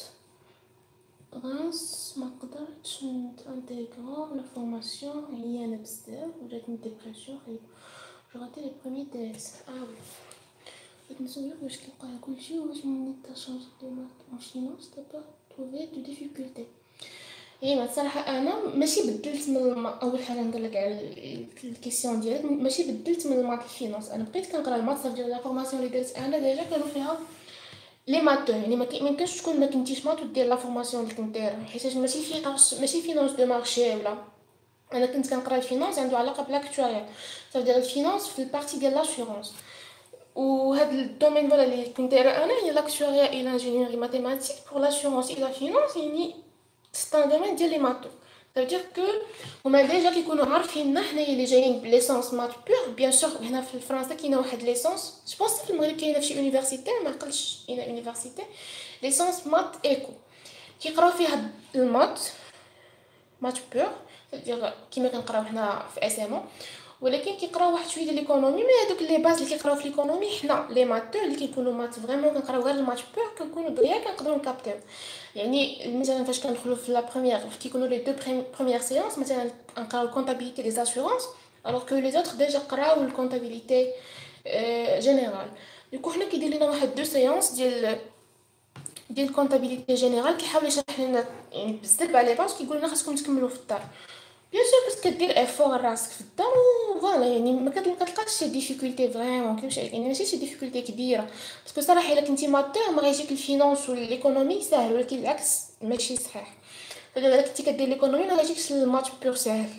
غاس ما قدرتش نتانتيغرا لا فورماسيون عيانه بزاف وجاتني ديبرسيون جو غاتي لي بروميي تيست وي بغيت نسولك واش كيبقى كلشي واش مني تا شونج دو مات اون فينانس تا با تروفي دو ديفيكولتي. ما الصراحه انا ماشي بدلت من اول حاجه نقول لك على الكيسيون ديالك، ماشي بدلت من المات الفينانس، انا بقيت كنقرا المات صافي ديال لا فورماسيون اللي درت انا ديجا كانوا فيها لي مات يعني ما يمكنش تكون ما كنتيش مات ودير لا فورماسيون اللي كنت دايره حيت ماشي فينانس دو مارشي ولا. انا كنت كنقرا الفينانس عنده علاقه بالاكتواريال صافي ديال الفينانس في البارتي ديال لاشورونس. وهذا الدومين فوالا اللي كنت دايره انا هي لاكتواريال اي لانجينيوري ماتيماتيك بور لاشورونس اي لا فينانس يعني سي ان دومين ديال لي ماتو. Ça veut dire que هما ديجا كيكونوا عارفيننا حنايا اللي جايين بليسونس مات بيغ. بيان سور هنا في فرنسا كاينه واحد ليسونس جو بونس في المغرب كاينه في شي يونيفرسيتي ما عقلتش كاينه يونيفرسيتي ليسونس مات ايكو كيقراو فيها المات مات بيغ ديال كيما كنقراو حنا في اس ام، ولكن كيقراو واحد شويه ديال ليكونومي. مي هذوك لي باز اللي كيقراو في ليكونومي حنا لي ماتور اللي كيكونوا مات فريمون كنقراو غير المات بيغ كنكونوا دريا كنقدروا نكابتيو. يعني مثلا فاش كندخلوا في لا بروميير كيكونوا لي دو بروميير سيونس مثلا نقراو الكونطابيليتي دي اسيورونس alors que les autres déjà قراو الكونطابيليتي جينيرال. دوكو حنا كيدير لنا واحد دو سيونس ديال الكونطابيليتي جينيرال كيحاول يشرح لنا يعني بزاف على لي باس كيقول لنا خاصكم تكملوا في الدار. بيان سور باش كدير افور راسك في الدار فوالا يعني ما كتلقاش شي ديفيكولتي فريمون كيفاش يعني ماشي شي ديفيكولتي كبيره. باسكو صراحه الا كنتي ماتور ما غيجيك الفينانس ولا ليكونومي ساهل، ولكن العكس ماشي صحيح. الا كنتي كدير ليكونومي ما غيجيكش المات بيور ساهل.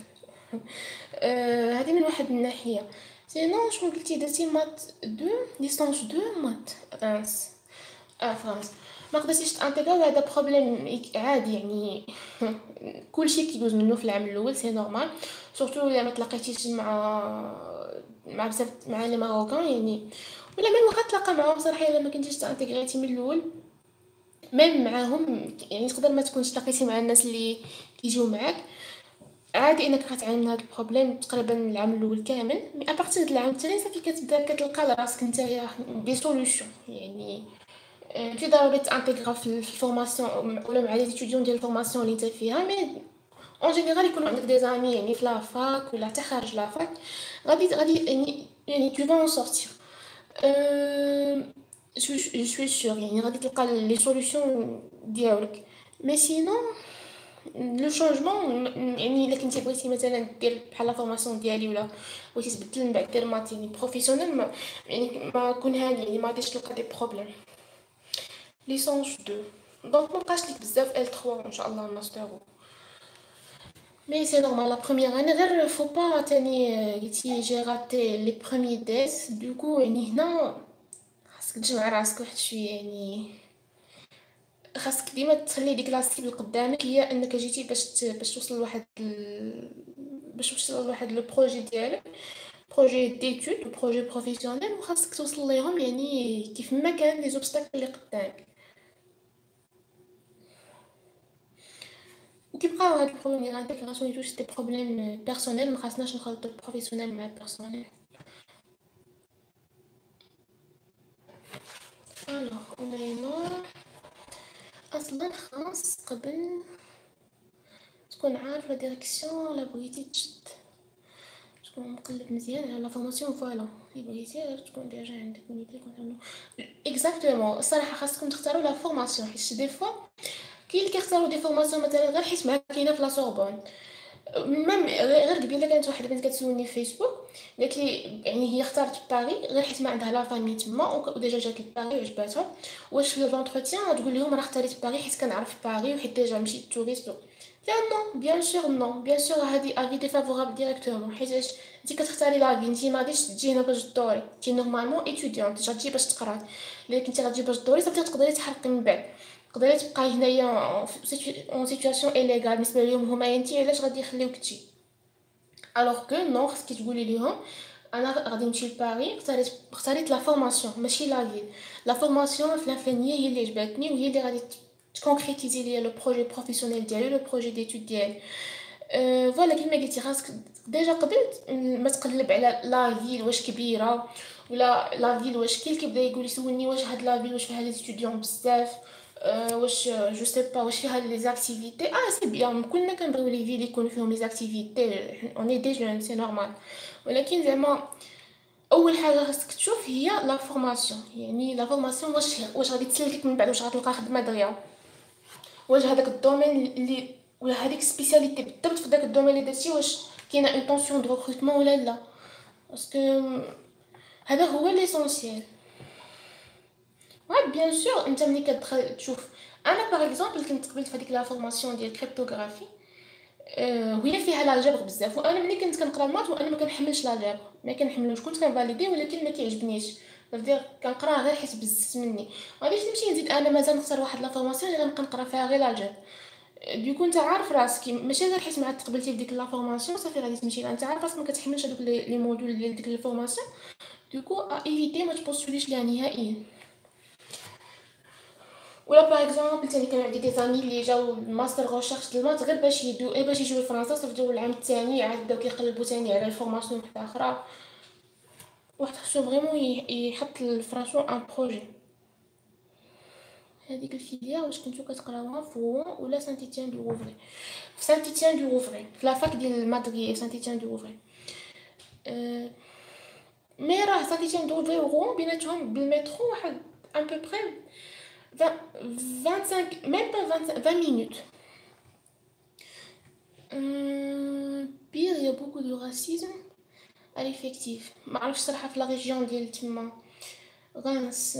هذه من واحد الناحيه. سينو شنو قلتي درتي مات 2 ليسونس 2 مات فرنسا فرنسا ما قدرتيش تانتيغرا. هذا بروبليم عادي يعني كلشي كيدوز منه في العام الاول سي نورمال سورتو الا ما تلاقيتيش مع بزاف مع لي ماروكان يعني ولا ميم واخا تلاقى معاهم صراحه الا ما كنتيش تانتيغريتي من الاول ميم معاهم يعني تقدر ما تكونش تلاقيتي مع الناس اللي كيجيو معاك عادي انك غتعاني من هذا البروبليم تقريبا العام الاول كامل. مي ابارتير د العام الثاني صافي كتبدا كتلقى لراسك نتايا دي سوليوشن يعني ماشي ضروري تانتيغرا في الفورماسيون ولا مع لي ستوديون ديال الفورماسيون اللي انت فيها. مي اون جينيرال يكون عندك دي زامي يعني في لافاك ولا حتى خارج لافاك غادي يعني tu vas en sortir. je suis sûre يعني غادي تلقى لي سوليوشن ديالك. مي سينو لو شونجمون يعني الا كنتي بغيتي مثلا دير بحال لا فورماسيون ديالي ولا بغيتي تبدل من بعد دير مات يعني بروفيسيونيل يعني ما كون هاني يعني ما غاديش تلقى دي بروبليم. ليسونس 2 دونك مابقاش ليك بزاف L3 ان شاء الله ماستر. مي سي نورمال لا بروميير اني غير فو با تاني قلتي جي راتي لي بروميي ديس دوكو يعني هنا خاصك تجمع راسك واحد شويه يعني خاصك ديما تخلي ديك لاصيبل قدامك هي انك جيتي باش توصل لواحد باش توصل لواحد لو بروجي ديالك بروجي ديتود بروجي بروفيسيونيل وخاصك توصل ليهم يعني كيف ما كان لي زوبستاكل اللي قدامك. وكيبقاو هاد البروبليم ديال الانتيغراسيون يجوج دي بروبليم بيرسونيل مخاصناش نخلطو البروفيسيونيل مع البيرسونيل. الوغ اونلاينور اصلا خاص قبل تكون عارف لا ديريكسيون لا بغيتي تشد تكون مقلب مزيان على لا فورماسيون فوالا اللي بغيتي تكون ديجا عندك ونيت لي كنعملو اكزاكتومون. الصراحه خاصكم تختاروا لا فورماسيون حيت دي فوا كاين اللي كيختاروا دي فورماسيون مثلا غير حيت معاك كاينه في لا سوربون. ميم غير قبيله كانت واحد البنت كتسولني في فيسبوك قالت لي يعني هي اختارت باري غير حيت ما عندها لا فامي تما وديجا جات لباري وعجباتها. واش في لونتروتيان تقول لهم راه اختاريت باري حيت كنعرف باري وحيت ديجا مشيت توريست لا نو بيان سور نو بيان سور هادي افي ديفافورابل ديريكتومون، حيتاش انتي كتختاري لافي انتي ما غاديش تجي هنا باش دوري، انتي نورمالمون ايتوديون انت غتجي باش تقراي، الا كنتي غتجي باش دوري صافي تقدري تحرقي من بعد، تقدري تبقاي هنايا اون سيتوياسيون ايليغال بالنسبه ليهم هما، انتي علاش غادي يخليوك تجي؟ الوغ كو نو خصكي تقولي ليهم انا غادي نمشي لباري، اختاريت لا فورماسيون ماشي لا فيل، لا فورماسيون الفلانيه هي اللي عجبتني وهي اللي غادي تكونكريتيزي ليا لو بروجي بروفيسيونيل ديالي لو بروجي ديتود ديالي. فوالا كيما قلتي خاصك ديجا قبل ما تقلب على لا فيل واش كبيره ولا لا فيل واش كي كيبدا يقول يسولني واش هاد لا فيل واش فيها لي ستوديون بزاف، واش جو سي با واش فيها لي زاكتيفيتي، سي بيان كلنا كنبغيو لي فيل يكون فيهم لي زاكتيفيتي، اوني دي جون سي نورمال، ولكن زعما اول حاجه خاصك تشوف هي لا فورماسيون، يعني لا فورماسيون واش غادي تسلكك من بعد، واش غتلقى خدمه دغيا، واش هذاك الدومين اللي ولا هذيك سبيسياليتي بالضبط في داك الدومين اللي درتي واش كاينه اون طونسيون دو ريكروتمون ولا لا، باسكو هذا هو ليسونسيال. بيان سور انت ملي كتدخل تشوف، انا باغ اكزومبل كنت قبلت في هذيك لا فورماسيون ديال كريبتوغرافي، وهي فيها لاجبر بزاف، وانا ملي كنت كنقرا المات وانا ما كنحملش لاجبر، ما كنحملوش، كنت كنفاليدي ولكن ما كيعجبنيش، صافي كنقرا غير حيت بزز مني، غاديش نمشي نزيد انا مازال نختار واحد لا فورماسيون اللي غنبقى نقرا فيها غير لاجبر. دوكو نتا عارف راسك ماشي غير حيت ما تقبلتي في ديك لا فورماسيون صافي غادي تمشي لها، نتا عارف راسك ما كتحملش هذوك لي موديول ديال ديك الفورماسيون، دوكو ايفيتي ما تبوستوليش ليها نهائيا. ولا باغ اكزومبل تاني كان عندي دي زامي اللي جاو ماستر ريشيرش د المات غير باش يدو باش يجيو لفرنسا، صافي جاو العام الثاني عاد بداو كيقلبوا تاني على الفورماسيون وحده اخرى، واحد خصو فريمون يحط فرانشمون ان بروجي. هذيك الفيليا واش كنتو كتقراوها في روuen ولا سان تيتيان دو روفري؟ في سان تيتيان دو روفري في لافاك ديال المادري سان تيتيان دو روفري. مي راه سان تيتيان دو روفري و روuen بيناتهم بالمترو واحد ان بو بري 25 même pas 25 20 minutes. Pire, il y a beaucoup de racisme à l'effectif. ما عرفتش صراحه في لا ريجيون ديال تما غانس.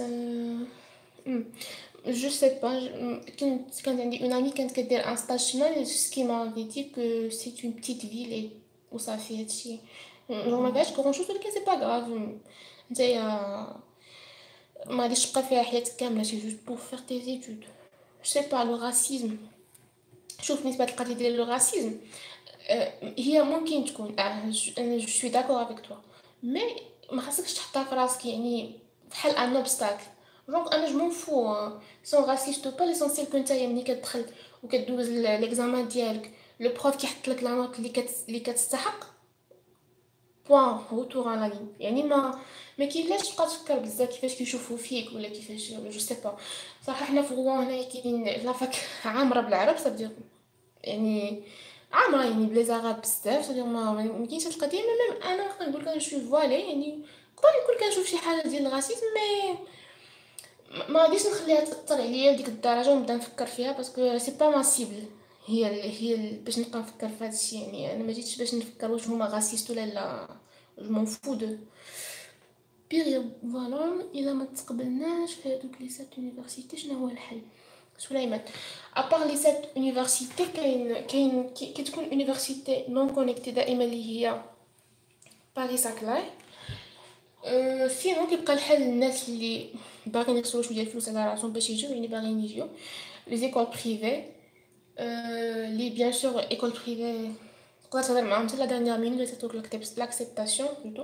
Je sais pas, quand عندي une amie كانت كدير un stage تما ce qui m'avait dit que c'est une petite ville et où ça fait هادشي genre ما فيهاش grand chose ولكن c'est pas grave نتايا ما غاديش تبقى فيها حياتك كامله c'est juste pour faire tes études. Je sais pas le racisme. شوف بالنسبه للقضيه ديال لو راسيزم هي ممكن تكون انا جو سوي داكور افيك توا، مي ما خاصكش تحطها في راسك يعني بحال ان اوبستاكل، دونك انا جو مون فو سون راسيست با، ليسونسيال كنت ملي كتدخل وكدوز ليكزامان ديالك لو بروف كيحط لك لا نوت اللي كتستحق بوان روتور على لين، يعني ما كاينلاش تبقى تفكر بزاف كيفاش كيشوفوا فيك ولا كيفاش جو سي با. صراحه حنا في روان هنايا كاينين لافاك عامره بالعرب صافي يعني عامره يعني بلي زغاب بزاف، صافي ما كاينش هاد القضيه، ميم انا نقدر نقول كنشوف فوالي يعني نقدر نكون كنشوف شي حاجه ديال الغاسيزم، مي ما غاديش نخليها تاثر عليا لديك الدرجه ونبدا نفكر فيها باسكو سي با ما سيبل، باش نبقى نفكر في هادشي، يعني انا ما جيتش باش نفكر واش هما غاسيست ولا لا، جو مون فو دو بيغ فوالا. الا ما تقبلناش في هادوك لي سات يونيفرسيتي شنو هو الحل سليمان؟ ابار لي سات يونيفرسيتي كاين كتكون يونيفرسيتي نون كونيكتي دائما اللي هي باري ساكلاي. سينو كيبقى الحل الناس اللي باغيين يخسروا شويه الفلوس على راسهم باش يجيو، يعني باغيين يجيو لي زيكول بريفي، لي بيان سور ايكول بريفي تقدر تهضر معاهم حتى لا دانيير مينوت تاتوك لاكسبتاسيون بلوتو.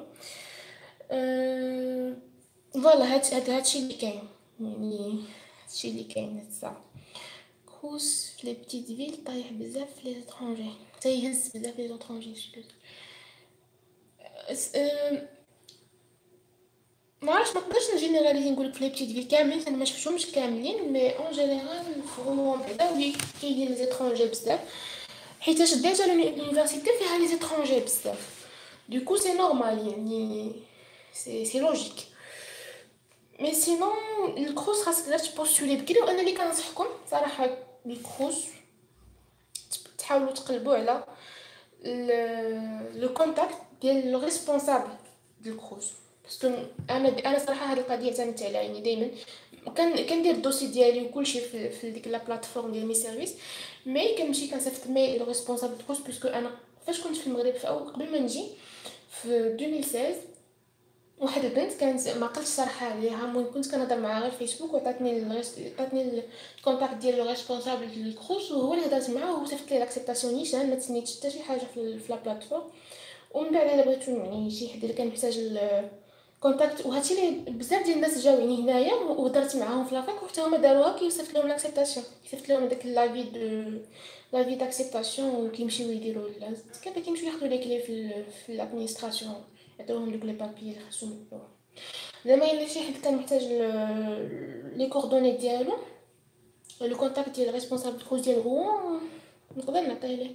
فوالا هادشي اللي كاين، يعني هادشي اللي كاين هاد الساعه. كروس في لي بتيت فيل طايح بزاف في لي اترونجي، تيهز بزاف لي اترونجي ما عرفتش ما نقدرش نجينيراليزي نقول لك في لي بتيت فيل كاملين، انا ما شفتهمش كاملين، مي اون جينيرال فريمون بعدا وي كاينين لي زيترونجي بزاف، حيتاش ديجا لونيفرسيتي فيها لي زيترونجي بزاف، دوكو سي نورمال يعني سي لوجيك. مي سينون الكروس خاصك غير تبوستولي بكري، وانا اللي كنصحكم صراحه الكروس تحاولوا تقلبوا على لو كونتاكت ديال لو ريسبونسابل ديال الكروس، باسكو انا صراحه هاد القضيه تعتمدت عليها يعني دائما كندير الدوسي ديالي وكلشي في ديك لا بلاتفورم ديال مي سيرفيس. مي كنمشي كنصيفط ميل لو ريسبونسابل كوش باسكو انا فاش كنت في المغرب في اول قبل ما نجي في 2016 واحد البنت كانت ما قلتش صراحه عليها، المهم كنت كنهضر معاها غير فيسبوك عطاتني الكونتاكت ديال لو ريسبونسابل ديال الكروش وهو اللي هضرت معاه وصيفط لي لاكسبتاسيون نيشان، ما تسنيتش حتى شي حاجه في لا بلاتفورم. ومن بعد انا بغيت يعني شي حد اللي كان محتاج الكونتاكت وهادشي اللي بزاف ديال الناس جاو يعني هنايا وهضرت معاهم في لافاك وحتى هما داروها كيوصيفط لهم لاكسبتاسيون، كيصيفط لهم داك لافي داكسبتاسيون وكيمشيو يديروا كيف كيمشيو ياخذوا لي كلي في الادمينستراسيون يعطيوهم دوك لي بابي اللي خاصهم يديروهم. زعما الا شي حد كان محتاج لي كوردوني ديالو لو كونتاكت ديال ريسبونسابل كروج ديال غوان نقدر نعطيه ليه.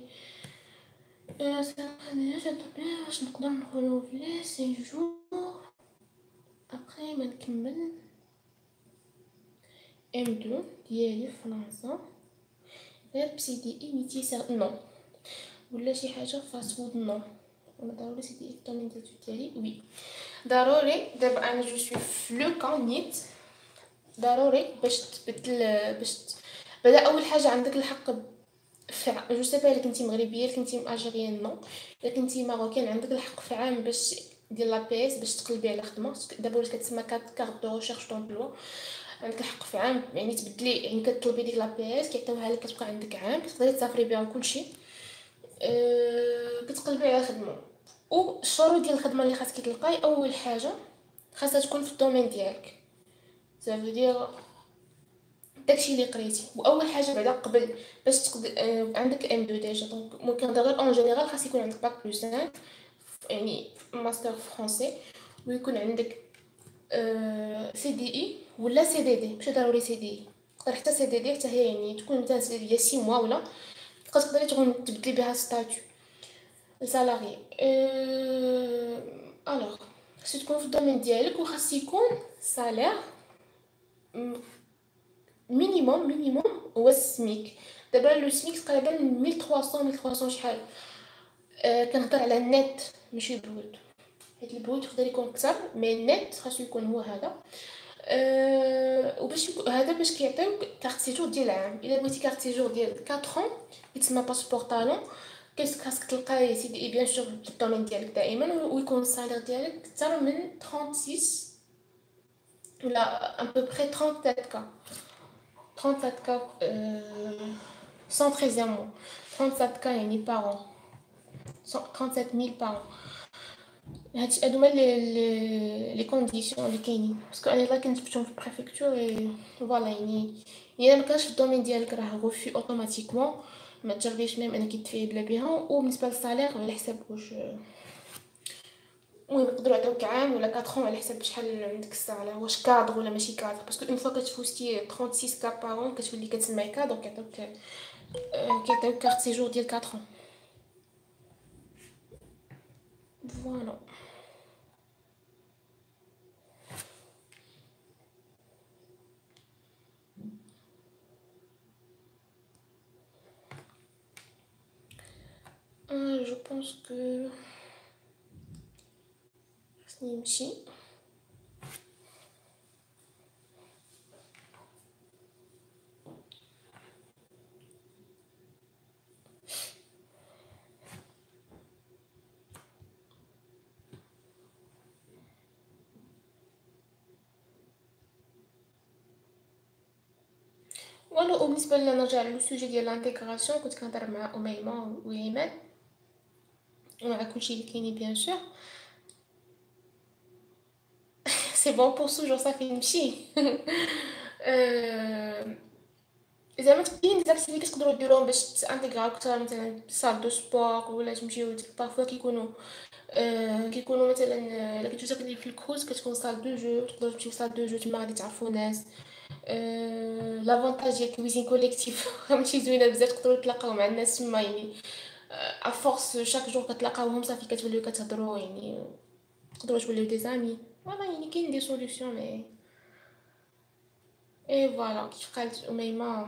صراحة باش نقدر نرونوفلي سيجور ابخي ما نكمل M2 ديالي في فرنسا غير بسي دي اي ميتي نو ولا شي حاجه فاست فود نو. انا ضروري سي دي اي في الدومين ديالي وي ضروري. دابا انا جو سوي في لو كان نيت ضروري باش تبدل باش بدا اول حاجه عندك الحق جو سي با الا كنتي مغربيه الا كنتي الجيريان نو، الا كنتي ماروكان عندك الحق في عام باش ديال لا بي اس باش تقلبي على خدمه. دابا ولات كتسمى كارت دو ريشيرش دومبلوا، عندك الحق في عام يعني تبدلي يعني كتطلبي ديك لا بي اس كيعطيوها لك كتبقى عندك عام كتقدري تسافري بها كلشي. كتقلبي على خدمه. والشروط ديال الخدمه اللي خاصك تلقاي اول حاجه خاصها تكون في الدومين ديالك صافي دير داكشي اللي قريتي. واول حاجه بعدا قبل باش تقدر عندك ام 2 ديجا دونك ممكن غير اون جينيرال خاص يكون عندك باك بلس 5 يعني ماستر فرونسي ويكون عندك سي دي اي ولا سي دي دي ماشي ضروري سي دي اي تقدر حتى سي دي دي حتى هي يعني تكون مثلا سي دي 6 موا ولا تقدري تبدلي بها ستاتيو السالاري. الوغ خاص تكون في الدومين ديالك وخاص يكون سالير مينيموم هو السميك. دابا لو سميك تقريبا 1300 شحال. كنهضر على النت ماشي البروت حيت البروت يقدر يكون اكثر مي النت خاصو يكون هو هذا. وباش هذا باش كيعطيوك كارت سيجور ديال عام. الا بغيتي كارت سيجور ديال 4 كيتسمى باسبور طالون خاصك تلقاي سيدي بيان سور في الدومين ديالك دائما ويكون السالير ديالك اكثر من 36 ولا ان بو بري 37 كا 37 كا sans 13e mois 37 كا يعني بار 37000 بار. هادو هما لي كونديسيون اللي كاينين باسكو انا الا كنت جبتهم في البريفكتور فوالا يعني الا ما كانش في الدومين ديالك راه غوفي اوتوماتيكمون ما تجربيش ميم انك تدفعي بلا بها. وبالنسبه للصالير على حساب واش المهم يقدروا يعطيوك عام ولا 4 على حساب شحال عندك السالير واش كادر ولا ماشي كادر باسكو اون فوا كتفوتي 36 كا بارون كتولي كتسمى كادر كيعطيوك كارت سيجور ديال 4 فوالا. جو بونس كو خصني نمشي. فوالا وبالنسبه لنا نرجع للسوجي ديال لانتيغراسيون كنت كنهضر مع اميمه وايمان ومع كلشي اللي كاينين بيان سور. سي بون بور سوجور صافي نمشي. زعما كاين دي زاكتيفيتي تقدروا ديروهم باش تانتيغراو اكثر مثلا صال دو سبور ولا تمشيو بارفوا كيكونوا مثلا الا كنتو ساكنين في الكروز كتكون صال دو جو تقدروا تمشيو صال دو جو تما غادي تعرفوا ناس. لافونتاج ديال كويزين كوليكتيف ماشي زوينه بزاف تقدروا تلاقاو مع الناس تما يعني افورس شاك جور كتلاقاوهم صافي كتوليو كتهضروا يعني تقدروا توليو دي زامي. فوالا يعني كاين دي سوليوشن مي اي فوالا كيف قالت اميمه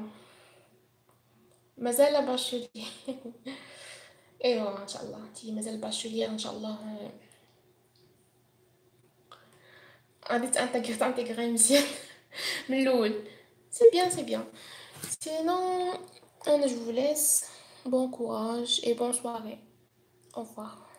مازال باشولي. ايوا ان شاء الله انتي مازال باشولي ان شاء الله غادي تانتيغري مزيان. من الأول. C'est bien, c'est bien. Sinon, je vous laisse. Bon courage et bonne soirée. Au revoir.